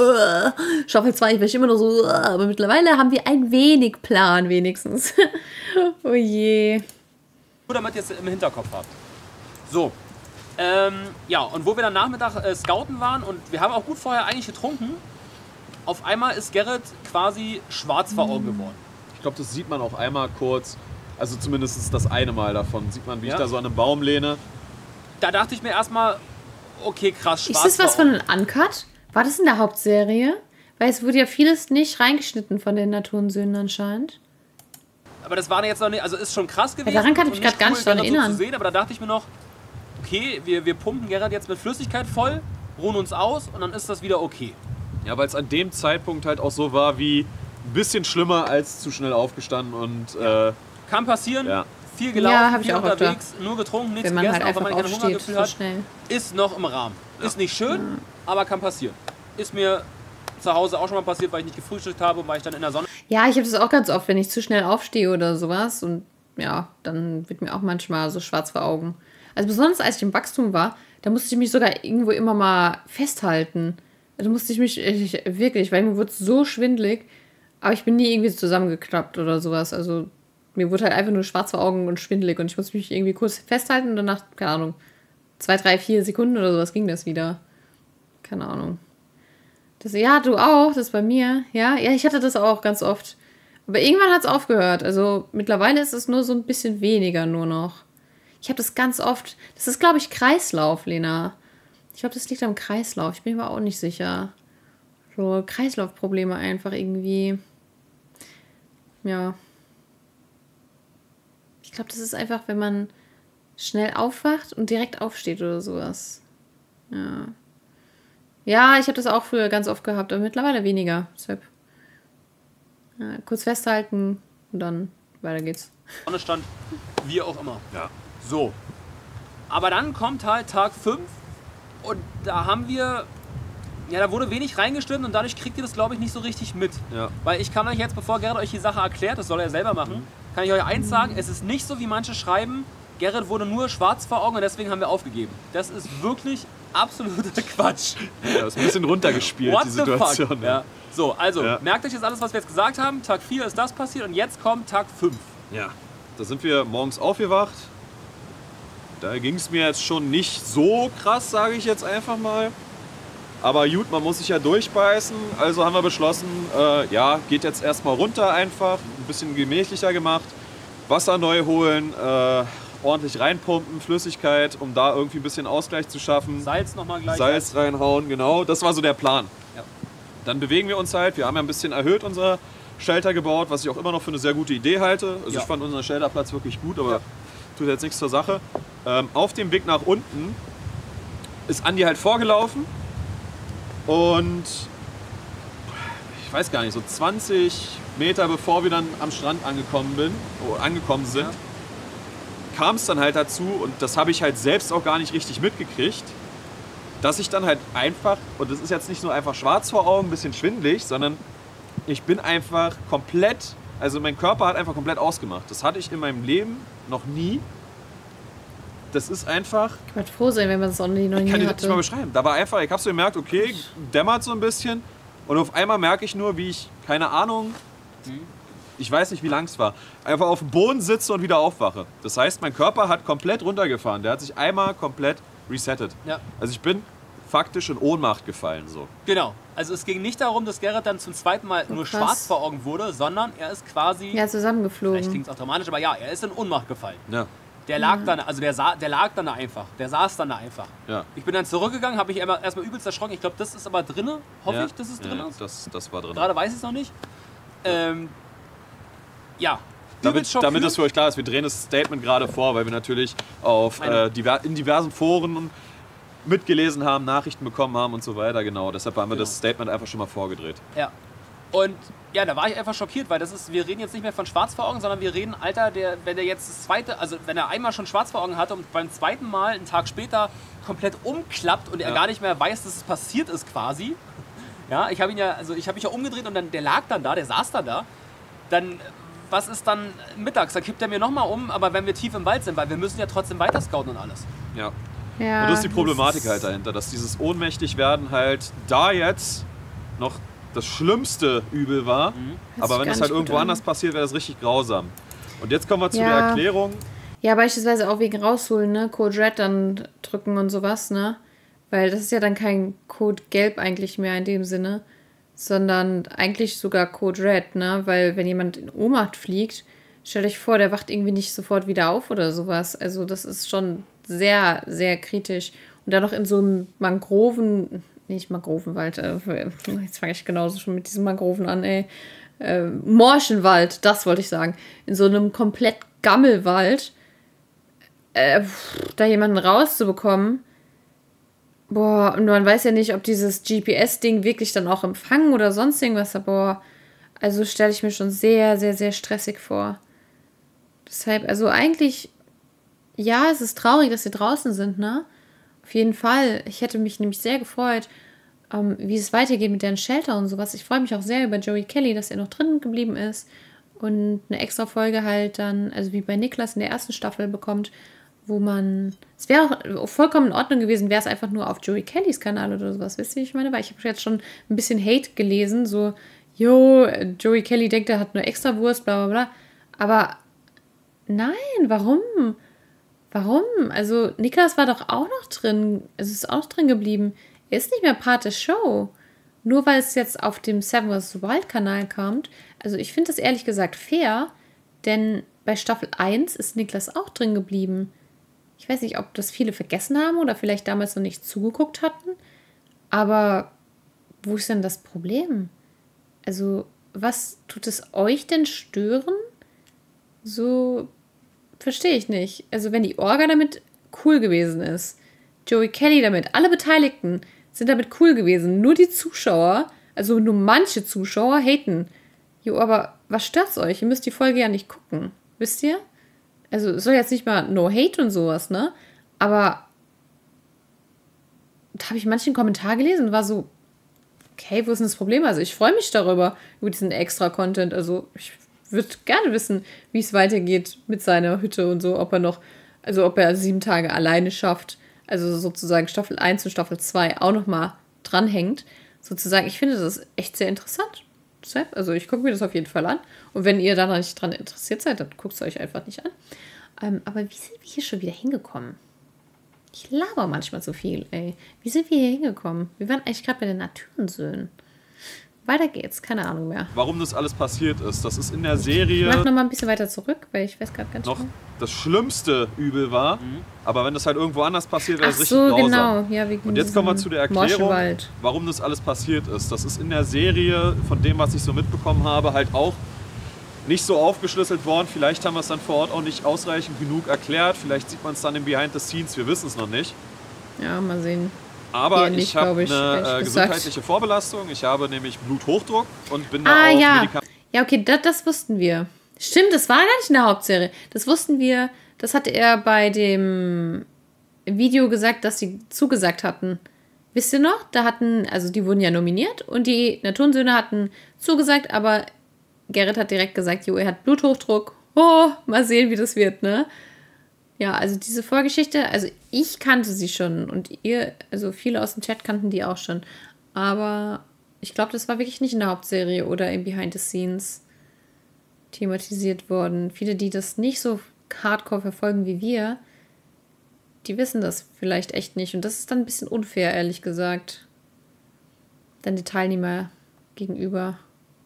Speaker 1: Uh, Staffel zwei war ich immer nur so. Uh, aber mittlerweile haben wir ein wenig Plan wenigstens. Oh je.
Speaker 3: Nur damit ihr es im Hinterkopf habt. So. Ähm, ja, und wo wir dann Nachmittag äh, scouten waren und wir haben auch gut vorher eigentlich getrunken, auf einmal ist Gerrit quasi schwarz vor Augen geworden.
Speaker 2: Ich glaube, das sieht man auch einmal kurz, also zumindest das eine Mal davon, sieht man, wie
Speaker 3: Ja.
Speaker 2: ich da so an einem Baum lehne.
Speaker 3: Da dachte ich mir erstmal, okay, krass, schwarz
Speaker 1: Ist das was
Speaker 3: vor
Speaker 1: von
Speaker 3: Augen.
Speaker 1: einem Uncut? War das in der Hauptserie? Weil es wurde ja vieles nicht reingeschnitten von den Naturensöhnen anscheinend.
Speaker 3: Aber das war jetzt noch nicht, also ist schon krass gewesen.
Speaker 1: daran kann ich
Speaker 3: und
Speaker 1: mich grad gar nicht dran
Speaker 3: Gerrit so
Speaker 1: erinnern.
Speaker 3: zu sehen, aber da dachte ich mir noch, okay, wir, wir pumpen Gerrit jetzt mit Flüssigkeit voll, ruhen uns aus und dann ist das wieder okay.
Speaker 2: Ja, weil es an dem Zeitpunkt halt auch so war wie ein bisschen schlimmer als zu schnell aufgestanden und äh,
Speaker 3: Kann passieren,
Speaker 2: ja.
Speaker 3: viel gelaufen,
Speaker 1: Ja, hab ich
Speaker 3: viel
Speaker 1: auch öfter.
Speaker 3: unterwegs, nur getrunken, nichts
Speaker 1: Wenn man
Speaker 3: gegessen,
Speaker 1: halt
Speaker 3: auch wenn
Speaker 1: einfach
Speaker 3: man kein
Speaker 1: aufsteht,
Speaker 3: Hungergefühl
Speaker 1: so
Speaker 3: hat,
Speaker 1: schnell.
Speaker 3: ist noch im Rahmen. Ist nicht schön, aber kann passieren. Ist mir zu Hause auch schon mal passiert, weil ich nicht gefrühstückt habe und weil ich dann in der Sonne...
Speaker 1: Ja, ich habe das auch ganz oft, wenn ich zu schnell aufstehe oder sowas. Und ja, dann wird mir auch manchmal so schwarz vor Augen. Also besonders als ich im Wachstum war, da musste ich mich sogar irgendwo immer mal festhalten. Da musste ich mich ich, wirklich, weil mir wurde so schwindelig. Aber ich bin nie irgendwie zusammengeknappt oder sowas. Also mir wurde halt einfach nur schwarz vor Augen und schwindelig. Und ich musste mich irgendwie kurz festhalten und danach, keine Ahnung, zwei, drei, vier Sekunden oder sowas ging das wieder. Keine Ahnung. Das, ja, du auch, das bei mir. Ja, ja, ich hatte das auch ganz oft. Aber irgendwann hat es aufgehört. Also mittlerweile ist es nur so ein bisschen weniger nur noch. Ich habe das ganz oft. Das ist, glaube ich, Kreislauf, Lena. Ich glaube, das liegt am Kreislauf. Ich bin mir auch nicht sicher. So Kreislaufprobleme einfach irgendwie. Ja. Ich glaube, das ist einfach, wenn man schnell aufwacht und direkt aufsteht oder sowas. Ja. Ja, ich habe das auch früher ganz oft gehabt, aber mittlerweile weniger. Deshalb ja, kurz festhalten und dann weiter geht's.
Speaker 3: Sonne stand, wie auch immer.
Speaker 2: Ja.
Speaker 3: So. Aber dann kommt halt Tag fünf und da haben wir, ja, da wurde wenig reingestimmt und dadurch kriegt ihr das, glaube ich, nicht so richtig mit.
Speaker 2: Ja.
Speaker 3: Weil ich kann euch jetzt, bevor Gerrit euch die Sache erklärt, das soll er selber machen, kann ich euch eins sagen, es ist nicht so, wie manche schreiben, Gerrit wurde nur schwarz vor Augen und deswegen haben wir aufgegeben. Das ist wirklich absoluter Quatsch.
Speaker 2: Ja, ist ein bisschen runtergespielt,
Speaker 3: What
Speaker 2: die
Speaker 3: the
Speaker 2: Situation.
Speaker 3: fuck? Ja. So, also,
Speaker 2: Ja.
Speaker 3: merkt euch jetzt alles, was wir jetzt gesagt haben. Tag vier ist das passiert und jetzt kommt Tag fünf.
Speaker 2: Ja, da sind wir morgens aufgewacht. Da ging es mir jetzt schon nicht so krass, sage ich jetzt einfach mal. Aber gut, man muss sich ja durchbeißen. Also haben wir beschlossen, äh, ja, geht jetzt erstmal runter einfach. Ein bisschen gemächlicher gemacht. Wasser neu holen, äh, ordentlich reinpumpen, Flüssigkeit, um da irgendwie ein bisschen Ausgleich zu schaffen.
Speaker 3: Salz nochmal gleich.
Speaker 2: Salz reinhauen, genau. Das war so der Plan.
Speaker 3: Ja.
Speaker 2: Dann bewegen wir uns halt. Wir haben ja ein bisschen erhöht unser Shelter gebaut, was ich auch immer noch für eine sehr gute Idee halte. Also
Speaker 3: Ja.
Speaker 2: ich fand unseren Shelterplatz wirklich gut, aber
Speaker 3: Ja.
Speaker 2: tut jetzt nichts zur Sache. Ähm, auf dem Weg nach unten ist Andi halt vorgelaufen und ich weiß gar nicht, so zwanzig Meter bevor wir dann am Strand angekommen, bin, oh, angekommen sind,
Speaker 3: Ja.
Speaker 2: kam es dann halt dazu, und das habe ich halt selbst auch gar nicht richtig mitgekriegt, dass ich dann halt einfach, und das ist jetzt nicht nur einfach schwarz vor Augen, ein bisschen schwindelig, sondern ich bin einfach komplett, also mein Körper hat einfach komplett ausgemacht. Das hatte ich in meinem Leben noch nie. Das ist einfach,
Speaker 1: Ich würde froh sein, wenn man das auch nie noch
Speaker 2: ich
Speaker 1: nie
Speaker 2: kann dir das
Speaker 1: hatte.
Speaker 2: nicht mal beschreiben. Da war einfach, ich habe so gemerkt, okay, dämmert so ein bisschen, und auf einmal merke ich nur, wie ich, keine Ahnung, ich weiß nicht, wie lang es war, einfach auf dem Boden sitze und wieder aufwache. Das heißt, mein Körper hat komplett runtergefahren. Der hat sich einmal komplett resettet.
Speaker 3: Ja.
Speaker 2: Also ich bin faktisch in Ohnmacht gefallen. So.
Speaker 3: Genau. Also es ging nicht darum, dass Gerrit dann zum zweiten Mal nur
Speaker 1: krass.
Speaker 3: schwarz vor Augen wurde, sondern er ist quasi,
Speaker 1: Ja,
Speaker 3: vielleicht
Speaker 1: zusammengeflogen.
Speaker 3: klingt es auch dramatisch, aber ja, er ist in Ohnmacht gefallen.
Speaker 2: Ja.
Speaker 3: Der lag dann, also der, sa der lag dann da einfach. Der saß dann da einfach.
Speaker 2: Ja.
Speaker 3: Ich bin dann zurückgegangen, habe mich erstmal erstmal übelst erschrocken. Ich glaube, das ist aber drinne. Hoffe
Speaker 2: ja.
Speaker 3: ich, dass es
Speaker 2: ja,
Speaker 3: drin ist.
Speaker 2: Das, das war drin.
Speaker 3: Gerade weiß ich es noch nicht. Ähm, ja.
Speaker 2: Damit,
Speaker 3: Übelst
Speaker 2: damit
Speaker 3: schockiert.
Speaker 2: es für euch klar ist, wir drehen das Statement gerade vor, weil wir natürlich auf,
Speaker 3: Eine-
Speaker 2: äh, diver in diversen Foren mitgelesen haben, Nachrichten bekommen haben und so weiter. Genau, deshalb haben wir
Speaker 3: Genau.
Speaker 2: das Statement einfach schon mal vorgedreht.
Speaker 3: Ja. Und ja, da war ich einfach schockiert, weil das ist, wir reden jetzt nicht mehr von schwarz vor Augen, sondern wir reden, Alter, der, wenn der jetzt das zweite, also wenn er einmal schon schwarz vor Augen hatte und beim zweiten Mal einen Tag später komplett umklappt und er
Speaker 2: Ja.
Speaker 3: gar nicht mehr weiß, dass es passiert ist quasi. Ja, ich habe ihn ja, also ich habe mich ja umgedreht und dann, der lag dann da, der saß dann da. Dann, was ist dann mittags? Da kippt er mir nochmal um, aber wenn wir tief im Wald sind, weil wir müssen ja trotzdem weiter scouten und alles.
Speaker 2: Ja.
Speaker 1: Ja,
Speaker 2: Und das ist die Problematik
Speaker 1: das
Speaker 2: halt dahinter, dass dieses Ohnmächtigwerden halt da jetzt noch das schlimmste Übel war. Aber
Speaker 1: sich
Speaker 2: wenn
Speaker 1: gar
Speaker 2: das halt
Speaker 1: nicht gut
Speaker 2: irgendwo
Speaker 1: an.
Speaker 2: anders passiert, wäre das richtig grausam. Und jetzt kommen wir zu
Speaker 1: Ja.
Speaker 2: der Erklärung.
Speaker 1: Ja, beispielsweise auch wegen rausholen, ne? Code Red dann drücken und sowas, ne? Weil das ist ja dann kein Code Gelb eigentlich mehr in dem Sinne, sondern eigentlich sogar Code Red, ne? Weil wenn jemand in Ohnmacht fliegt, stellt euch vor, der wacht irgendwie nicht sofort wieder auf oder sowas. Also das ist schon sehr, sehr kritisch. Und dann noch in so einem Mangroven, nicht Mangrovenwald, äh, jetzt fange ich genauso schon mit diesem Mangroven an, ey. Äh, Morschenwald, das wollte ich sagen. In so einem komplett Gammelwald, äh, da jemanden rauszubekommen. Boah, und man weiß ja nicht, ob dieses G P S-Ding wirklich dann auch empfangen oder sonst irgendwas. Boah, also stelle ich mir schon sehr, sehr, sehr stressig vor. Deshalb, also eigentlich, ja, es ist traurig, dass sie draußen sind, ne? Auf jeden Fall. Ich hätte mich nämlich sehr gefreut, ähm, wie es weitergeht mit deren Shelter und sowas. Ich freue mich auch sehr über Joey Kelly, dass er noch drin geblieben ist und eine extra Folge halt dann, also wie bei Niklas in der ersten Staffel bekommt, wo man, es wäre auch vollkommen in Ordnung gewesen, wäre es einfach nur auf Joey Kellys Kanal oder sowas, wisst ihr, wie ich meine? Weil ich habe jetzt schon ein bisschen Hate gelesen, so, jo, Joey Kelly denkt, er hat nur extra Wurst, bla bla bla. Aber nein, warum? Warum? Also Niklas war doch auch noch drin, also ist auch drin geblieben. Er ist nicht mehr Part der Show. Nur weil es jetzt auf dem Seven versus. Wild Kanal kommt. Also ich finde das ehrlich gesagt fair, denn bei Staffel eins ist Niklas auch drin geblieben. Ich weiß nicht, ob das viele vergessen haben oder vielleicht damals noch nicht zugeguckt hatten. Aber wo ist denn das Problem? Also, was tut es euch denn stören? So verstehe ich nicht. Also, wenn die Orga damit cool gewesen ist, Joey Kelly damit, alle Beteiligten sind damit cool gewesen, nur die Zuschauer, also nur manche Zuschauer haten. Jo, aber was stört's euch? Ihr müsst die Folge ja nicht gucken. Wisst ihr? also es soll jetzt nicht mal No Hate und sowas, ne? Aber da habe ich manchen Kommentar gelesen und war so, okay, wo ist denn das Problem? Also ich freue mich darüber, über diesen extra Content. Also ich würde gerne wissen, wie es weitergeht mit seiner Hütte und so, ob er noch, also ob er sieben Tage alleine schafft, also sozusagen Staffel eins und Staffel zwei auch nochmal dranhängt. Sozusagen, ich finde das echt sehr interessant. Deshalb, also ich gucke mir das auf jeden Fall an. Und wenn ihr da noch nicht dran interessiert seid, dann guckt es euch einfach nicht an. Ähm, aber wie sind wir hier schon wieder hingekommen? Ich laber manchmal so viel, ey. Wie sind wir hier hingekommen? Wir waren eigentlich gerade bei den Naturnensöhnen. Weiter geht's, keine Ahnung mehr.
Speaker 2: Warum das alles passiert ist, das ist in der Serie...
Speaker 1: Ich mach nochmal ein bisschen weiter zurück, weil ich weiß gerade ganz
Speaker 2: noch
Speaker 1: schön.
Speaker 2: das schlimmste Übel war. Mhm. Aber wenn das halt irgendwo anders passiert, wäre
Speaker 1: Ach
Speaker 2: es richtig
Speaker 1: so,
Speaker 2: grausam.
Speaker 1: genau. Ja, wegen
Speaker 2: Und jetzt kommen wir zu der Erklärung,
Speaker 1: Morschewald.
Speaker 2: warum das alles passiert ist. Das ist in der Serie, von dem, was ich so mitbekommen habe, halt auch nicht so aufgeschlüsselt worden. Vielleicht haben wir es dann vor Ort auch nicht ausreichend genug erklärt. Vielleicht sieht man es dann im Behind the Scenes. Wir wissen es noch nicht.
Speaker 1: Ja, mal sehen.
Speaker 2: Aber
Speaker 1: Eher nicht,
Speaker 2: ich habe
Speaker 1: glaub ich,
Speaker 2: eine
Speaker 1: ehrlich
Speaker 2: äh,
Speaker 1: gesagt.
Speaker 2: gesundheitliche Vorbelastung. Ich habe nämlich Bluthochdruck und bin
Speaker 1: Ah,
Speaker 2: da auf
Speaker 1: ja.
Speaker 2: Medikamente.
Speaker 1: Ja, okay, das, das wussten wir. Stimmt, das war gar nicht in der Hauptserie. Das wussten wir, das hatte er bei dem Video gesagt, dass sie zugesagt hatten. Wisst ihr noch? Da hatten, also die wurden ja nominiert und die Naturensöhne hatten zugesagt, aber Gerrit hat direkt gesagt, jo, er hat Bluthochdruck. Oh, mal sehen, wie das wird, ne? Ja, also diese Vorgeschichte, also ich kannte sie schon und ihr, also viele aus dem Chat kannten die auch schon. Aber ich glaube, das war wirklich nicht in der Hauptserie oder im Behind the Scenes thematisiert worden. Viele, die das nicht so hardcore verfolgen wie wir, die wissen das vielleicht echt nicht. Und das ist dann ein bisschen unfair, ehrlich gesagt. Dann die Teilnehmer gegenüber.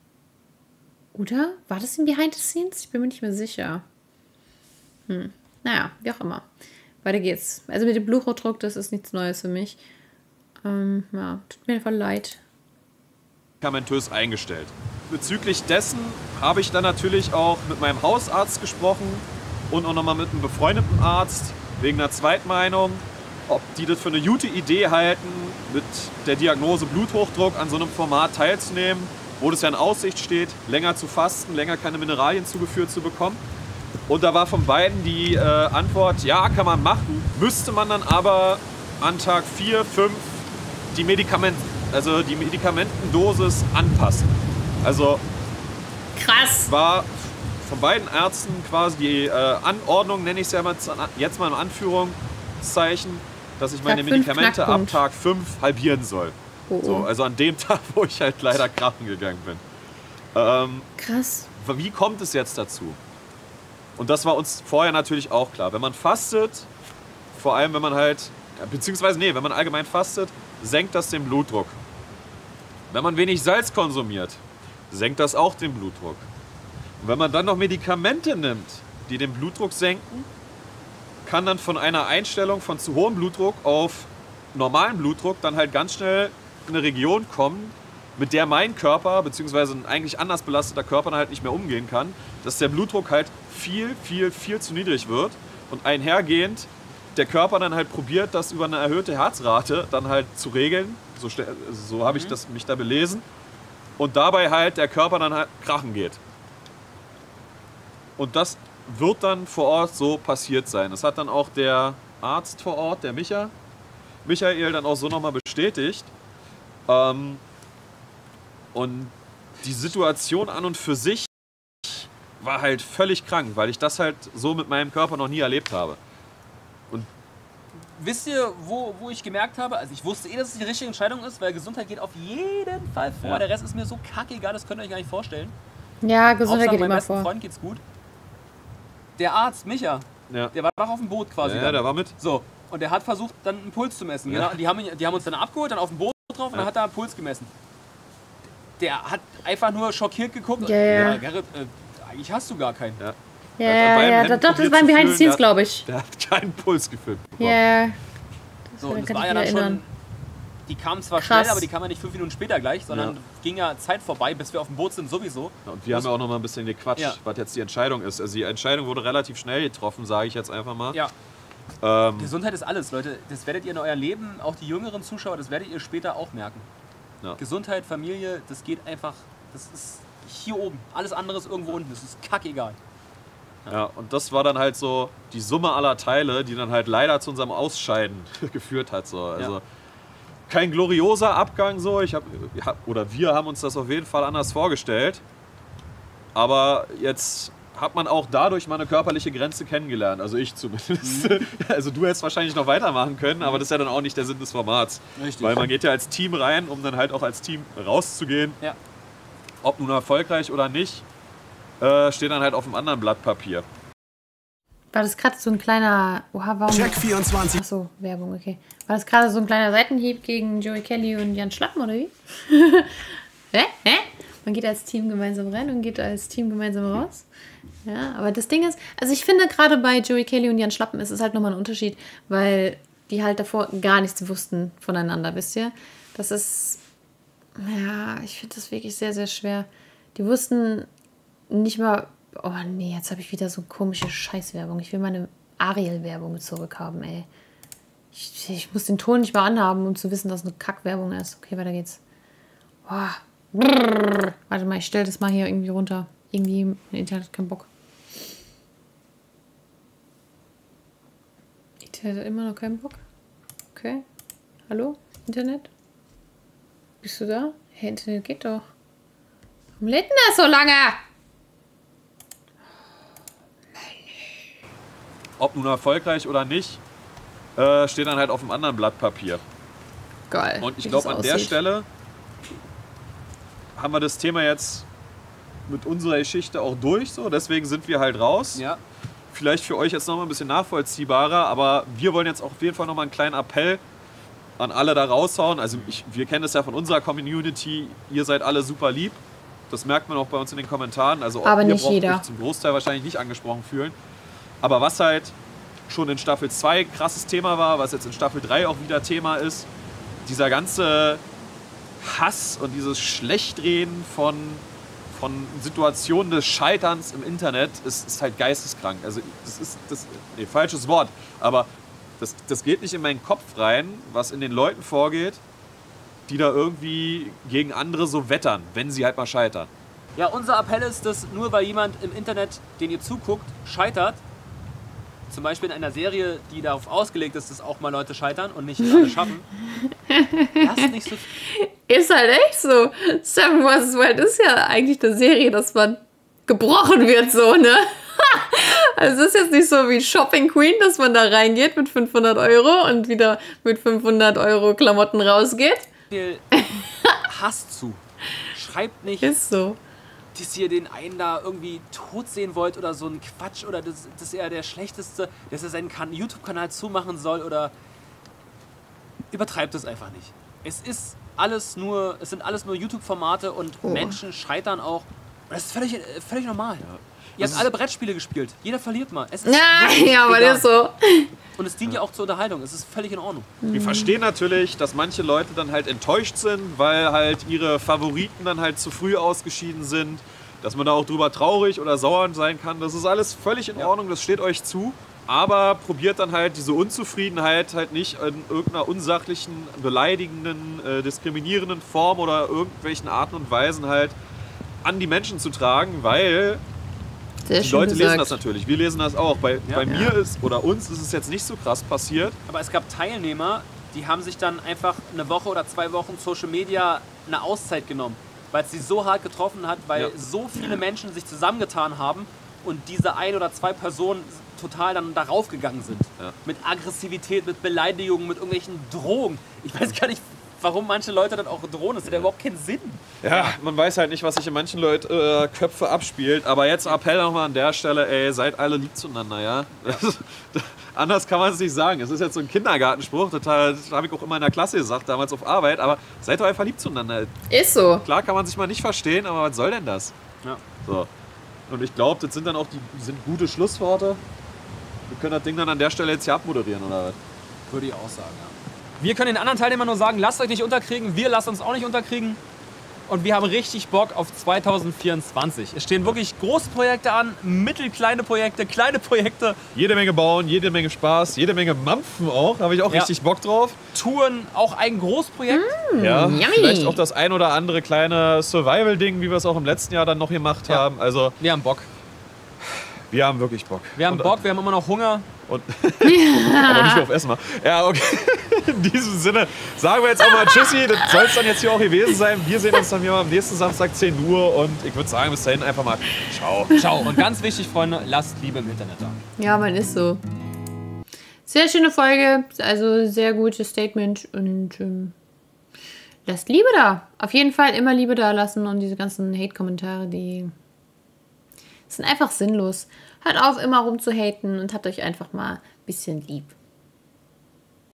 Speaker 1: Oder? War das im Behind the Scenes? Ich bin mir nicht mehr sicher. Hm. Naja, wie auch immer. Weiter geht's. Also mit dem Bluthochdruck, das ist nichts Neues für mich. Ähm, ja, tut mir einfach leid.
Speaker 2: medikamentös eingestellt. Bezüglich dessen habe ich dann natürlich auch mit meinem Hausarzt gesprochen und auch nochmal mit einem befreundeten Arzt wegen einer Zweitmeinung, ob die das für eine gute Idee halten, mit der Diagnose Bluthochdruck an so einem Format teilzunehmen, wo das ja in Aussicht steht, länger zu fasten, länger keine Mineralien zugeführt zu bekommen. Und da war von beiden die äh, Antwort, ja, kann man machen, müsste man dann aber an Tag vier, fünf die Medikament, also die Medikamentendosis anpassen. Also
Speaker 1: Krass!
Speaker 2: war von beiden Ärzten quasi die äh, Anordnung, nenne ich es ja mal, jetzt mal in Anführungszeichen, dass ich meine
Speaker 1: Tag fünf
Speaker 2: Medikamente ab
Speaker 1: Knackpunkt.
Speaker 2: Tag fünf halbieren soll.
Speaker 1: Oh, oh.
Speaker 2: So, also an dem Tag, wo ich halt leider krachen gegangen bin. Ähm,
Speaker 1: Krass.
Speaker 2: wie kommt es jetzt dazu? Und das war uns vorher natürlich auch klar. Wenn man fastet, vor allem wenn man halt, beziehungsweise nee, wenn man allgemein fastet, senkt das den Blutdruck. Wenn man wenig Salz konsumiert, senkt das auch den Blutdruck. Und wenn man dann noch Medikamente nimmt, die den Blutdruck senken, kann dann von einer Einstellung von zu hohem Blutdruck auf normalen Blutdruck dann halt ganz schnell in eine Region kommen, mit der mein Körper, beziehungsweise ein eigentlich anders belasteter Körper dann halt nicht mehr umgehen kann, dass der Blutdruck halt viel, viel, viel zu niedrig wird und einhergehend der Körper dann halt probiert, das über eine erhöhte Herzrate dann halt zu regeln, so, so habe ich das, mich da belesen, und dabei halt der Körper dann halt krachen geht. Und das wird dann vor Ort so passiert sein. Das hat dann auch der Arzt vor Ort, der Micha, Michael, dann auch so nochmal bestätigt. Ähm, und die Situation an und für sich war halt völlig krank, weil ich das halt so mit meinem Körper noch nie erlebt habe. Und
Speaker 3: Wisst ihr, wo, wo ich gemerkt habe, also ich wusste eh, dass es die richtige Entscheidung ist, weil Gesundheit geht auf jeden Fall vor.
Speaker 2: Ja.
Speaker 3: Der Rest ist mir so kackegal, das könnt ihr euch gar nicht vorstellen.
Speaker 1: Ja, Gesundheit
Speaker 3: Hauptsache,
Speaker 1: geht
Speaker 3: meinem
Speaker 1: immer
Speaker 3: besten
Speaker 1: vor.
Speaker 3: Freund geht's gut. Der Arzt, Micha,
Speaker 2: ja,
Speaker 3: der war doch auf dem Boot quasi.
Speaker 2: ja,
Speaker 3: dann.
Speaker 2: der war mit.
Speaker 3: So, und der hat versucht, dann einen Puls zu messen.
Speaker 2: Ja.
Speaker 3: Genau. Die, haben, ihn- die haben uns dann abgeholt, dann auf dem Boot drauf und
Speaker 2: Ja.
Speaker 3: dann hat er einen Puls gemessen. Der hat einfach nur schockiert geguckt.
Speaker 1: Ja, ja.
Speaker 3: Gerrit, äh, eigentlich hast du gar keinen.
Speaker 2: Ja.
Speaker 1: Ja,
Speaker 2: Hat an
Speaker 1: ja,
Speaker 2: beiden
Speaker 1: ja,
Speaker 2: Händen
Speaker 1: doch, das
Speaker 2: probiert
Speaker 1: war ein
Speaker 2: zu
Speaker 1: Behind the
Speaker 2: fühlen,
Speaker 1: Scenes,
Speaker 2: der-
Speaker 1: glaube ich.
Speaker 2: Der hat keinen Puls gefühlt bekommen.
Speaker 1: Ja,
Speaker 3: So,
Speaker 1: kann
Speaker 3: und das
Speaker 1: ich
Speaker 3: war ja
Speaker 1: mich
Speaker 3: dann
Speaker 1: erinnern.
Speaker 3: schon. Die kamen zwar
Speaker 1: Krass.
Speaker 3: schnell, aber die kamen ja nicht fünf Minuten später gleich, sondern
Speaker 2: Ja.
Speaker 3: ging ja Zeit vorbei, bis wir auf dem Boot sind sowieso.
Speaker 2: Ja, und wir haben ja auch noch mal ein bisschen gequatscht,
Speaker 3: Ja.
Speaker 2: was jetzt die Entscheidung ist. Also die Entscheidung wurde relativ schnell getroffen, sage ich jetzt einfach mal.
Speaker 3: Ja,
Speaker 2: Ähm,
Speaker 3: Gesundheit ist alles, Leute. Das werdet ihr in eurem Leben, auch die jüngeren Zuschauer, das werdet ihr später auch merken.
Speaker 2: Ja.
Speaker 3: Gesundheit, Familie, das geht einfach, das ist hier oben. Alles andere ist irgendwo unten, das ist kackegal.
Speaker 2: Ja, und das war dann halt so die Summe aller Teile, die dann halt leider zu unserem Ausscheiden geführt hat. So. Also
Speaker 3: Ja.
Speaker 2: kein glorioser Abgang so. Ich hab, oder wir haben uns das auf jeden Fall anders vorgestellt. Aber jetzt hat man auch dadurch mal eine körperliche Grenze kennengelernt. Also ich zumindest. Mhm. Also du hättest wahrscheinlich noch weitermachen können, aber das ist ja dann auch nicht der Sinn des Formats.
Speaker 3: Richtig.
Speaker 2: Weil man geht ja als Team rein, um dann halt auch als Team rauszugehen.
Speaker 3: Ja.
Speaker 2: Ob nun erfolgreich oder nicht, äh, steht dann halt auf einem anderen Blatt Papier.
Speaker 1: War das gerade so ein kleiner... Oha, warum...
Speaker 4: Check vierundzwanzig.
Speaker 1: Achso, Werbung, okay. War das gerade so ein kleiner Seitenhieb gegen Joey Kelly und Jan Schlappen, oder wie? Hä? Hä? Man geht als Team gemeinsam rein und geht als Team gemeinsam raus. Ja, aber das Ding ist, also ich finde gerade bei Joey Kelly und Jan Schlappen ist es halt nochmal ein Unterschied, weil die halt davor gar nichts wussten voneinander, wisst ihr? Das ist, ja, ich finde das wirklich sehr, sehr schwer. Die wussten nicht mal, oh nee, jetzt habe ich wieder so komische Scheißwerbung. Ich will meine Ariel-Werbung zurückhaben, ey. Ich, ich muss den Ton nicht mal anhaben, um zu wissen, dass es eine Kackwerbung ist. Okay, weiter geht's. Boah. Brrr. Warte mal, ich stelle das mal hier irgendwie runter. Irgendwie im Internet hat keinen Bock. Internet hat immer noch keinen Bock. Okay. Hallo? Internet? Bist du da? Hey, Internet geht doch. Warum lädt denn das so lange?
Speaker 2: Ob nun erfolgreich oder nicht, äh, steht dann halt auf einem anderen Blatt Papier.
Speaker 1: Geil.
Speaker 2: Und ich
Speaker 1: wie
Speaker 2: glaube,
Speaker 1: das
Speaker 2: an der
Speaker 1: aussieht.
Speaker 2: Stelle haben wir das Thema jetzt mit unserer Geschichte auch durch. So. Deswegen sind wir halt raus.
Speaker 3: Ja.
Speaker 2: Vielleicht für euch jetzt noch mal ein bisschen nachvollziehbarer, aber wir wollen jetzt auch auf jeden Fall noch mal einen kleinen Appell an alle da raushauen. Also ich, wir kennen das ja von unserer Community, ihr seid alle super lieb. Das merkt man auch bei uns in den Kommentaren. Also
Speaker 1: Aber
Speaker 2: ihr
Speaker 1: nicht
Speaker 2: braucht
Speaker 1: jeder.
Speaker 2: euch zum Großteil wahrscheinlich nicht angesprochen fühlen. Aber was halt schon in Staffel zwei krasses Thema war, was jetzt in Staffel drei auch wieder Thema ist, dieser ganze Hass und dieses Schlechtreden von, von Situationen des Scheiterns im Internet ist, ist halt geisteskrank. Also das ist das nee, falsches Wort, aber das, das geht nicht in meinen Kopf rein, was in den Leuten vorgeht, die da irgendwie gegen andere so wettern, wenn sie halt mal scheitern.
Speaker 3: Ja, unser Appell ist, dass nur weil jemand im Internet, den ihr zuguckt, scheitert, zum Beispiel in einer Serie, die darauf ausgelegt ist, dass auch mal Leute scheitern und nicht alle schaffen, lasst nicht so
Speaker 1: Ist halt echt so. Seven versus. Wild ist ja eigentlich eine Serie, dass man gebrochen wird, so, ne? Also es ist jetzt nicht so wie Shopping Queen, dass man da reingeht mit fünfhundert Euro und wieder mit fünfhundert Euro Klamotten rausgeht.
Speaker 3: viel Hass zu. Schreibt nicht,
Speaker 1: Ist so.
Speaker 3: dass ihr den einen da irgendwie tot sehen wollt oder so ein Quatsch oder dass, dass er der Schlechteste, dass er seinen kan- YouTube-Kanal zumachen soll oder übertreibt es einfach nicht. Es ist alles nur, es sind alles nur YouTube-Formate und
Speaker 1: Oh.
Speaker 3: Menschen scheitern auch. Und das ist völlig, äh, völlig normal. Ihr habt alle Brettspiele gespielt. Jeder verliert mal. Es ist
Speaker 1: Ja,
Speaker 3: wirklich
Speaker 1: ja, aber
Speaker 3: egal.
Speaker 1: das ist so.
Speaker 3: Und es dient ja auch zur Unterhaltung. Es ist völlig in Ordnung.
Speaker 2: Wir verstehen natürlich, dass manche Leute dann halt enttäuscht sind, weil halt ihre Favoriten dann halt zu früh ausgeschieden sind. Dass man da auch drüber traurig oder sauer sein kann. Das ist alles völlig in Ordnung, das steht euch zu. Aber probiert dann halt diese Unzufriedenheit halt nicht in irgendeiner unsachlichen, beleidigenden, äh, diskriminierenden Form oder irgendwelchen Arten und Weisen halt an die Menschen zu tragen, weil
Speaker 1: Sehr
Speaker 2: die
Speaker 1: schön
Speaker 2: Leute lesen
Speaker 1: gesagt.
Speaker 2: das natürlich. Wir lesen das auch. Bei,
Speaker 3: Ja.
Speaker 2: bei mir ist oder uns ist es jetzt nicht so krass passiert.
Speaker 3: Aber es gab Teilnehmer, die haben sich dann einfach eine Woche oder zwei Wochen Social Media eine Auszeit genommen, weil es sie so hart getroffen hat, weil
Speaker 2: Ja.
Speaker 3: so viele Menschen sich zusammengetan haben und diese ein oder zwei Personen total dann darauf gegangen sind.
Speaker 2: Ja.
Speaker 3: Mit Aggressivität, mit Beleidigungen, mit irgendwelchen Drogen. Ich weiß gar nicht, warum manche Leute dann auch drohen. Das hat ja überhaupt keinen Sinn.
Speaker 2: Ja, man weiß halt nicht, was sich in manchen Leuten äh, Köpfe abspielt. Aber jetzt Appell nochmal an der Stelle, ey, seid alle lieb zueinander, ja? Das, anders kann man es nicht sagen. Es ist jetzt so ein Kindergartenspruch, total, das habe ich auch immer in der Klasse gesagt, damals auf Arbeit. Aber seid doch einfach lieb zueinander.
Speaker 1: Ist so.
Speaker 2: Klar kann man sich mal nicht verstehen, aber was soll denn das?
Speaker 3: Ja.
Speaker 2: So. Und ich glaube, das sind dann auch die sind gute Schlussworte. Wir können das Ding dann an der Stelle jetzt hier abmoderieren, oder was?
Speaker 3: Würde ich auch sagen, ja. Wir können den anderen Teilnehmern nur sagen, lasst euch nicht unterkriegen, wir lassen uns auch nicht unterkriegen. Und wir haben richtig Bock auf zwanzig vierundzwanzig. Es stehen wirklich große Projekte an, mittelkleine Projekte, kleine Projekte,
Speaker 2: Jede Menge bauen, jede Menge Spaß, jede Menge Mampfen auch. Habe ich auch
Speaker 3: Ja.
Speaker 2: richtig Bock drauf.
Speaker 3: Touren, auch ein Großprojekt.
Speaker 2: Ja,
Speaker 1: yummy.
Speaker 2: vielleicht auch das ein oder andere kleine Survival-Ding, wie wir es auch im letzten Jahr dann noch gemacht
Speaker 3: Ja.
Speaker 2: haben. Also
Speaker 3: Wir haben Bock.
Speaker 2: Wir haben wirklich Bock.
Speaker 3: Wir haben
Speaker 2: und,
Speaker 3: Bock, wir haben immer noch Hunger.
Speaker 2: Und aber nicht auf Essen. Ja, okay. In diesem Sinne sagen wir jetzt auch mal Tschüssi. Das soll es dann jetzt hier auch gewesen sein. Wir sehen uns dann wieder am nächsten Samstag zehn Uhr. Und ich würde sagen, bis dahin einfach mal ciao.
Speaker 3: Ciao. Und ganz wichtig, Freunde, lasst Liebe im Internet da.
Speaker 1: Ja, man ist so. Sehr schöne Folge. Also sehr gutes Statement. Und ähm, lasst Liebe da. Auf jeden Fall immer Liebe da lassen. Und diese ganzen Hate-Kommentare, die sind einfach sinnlos. Hört auf, immer rumzuhaten und habt euch einfach mal ein bisschen lieb.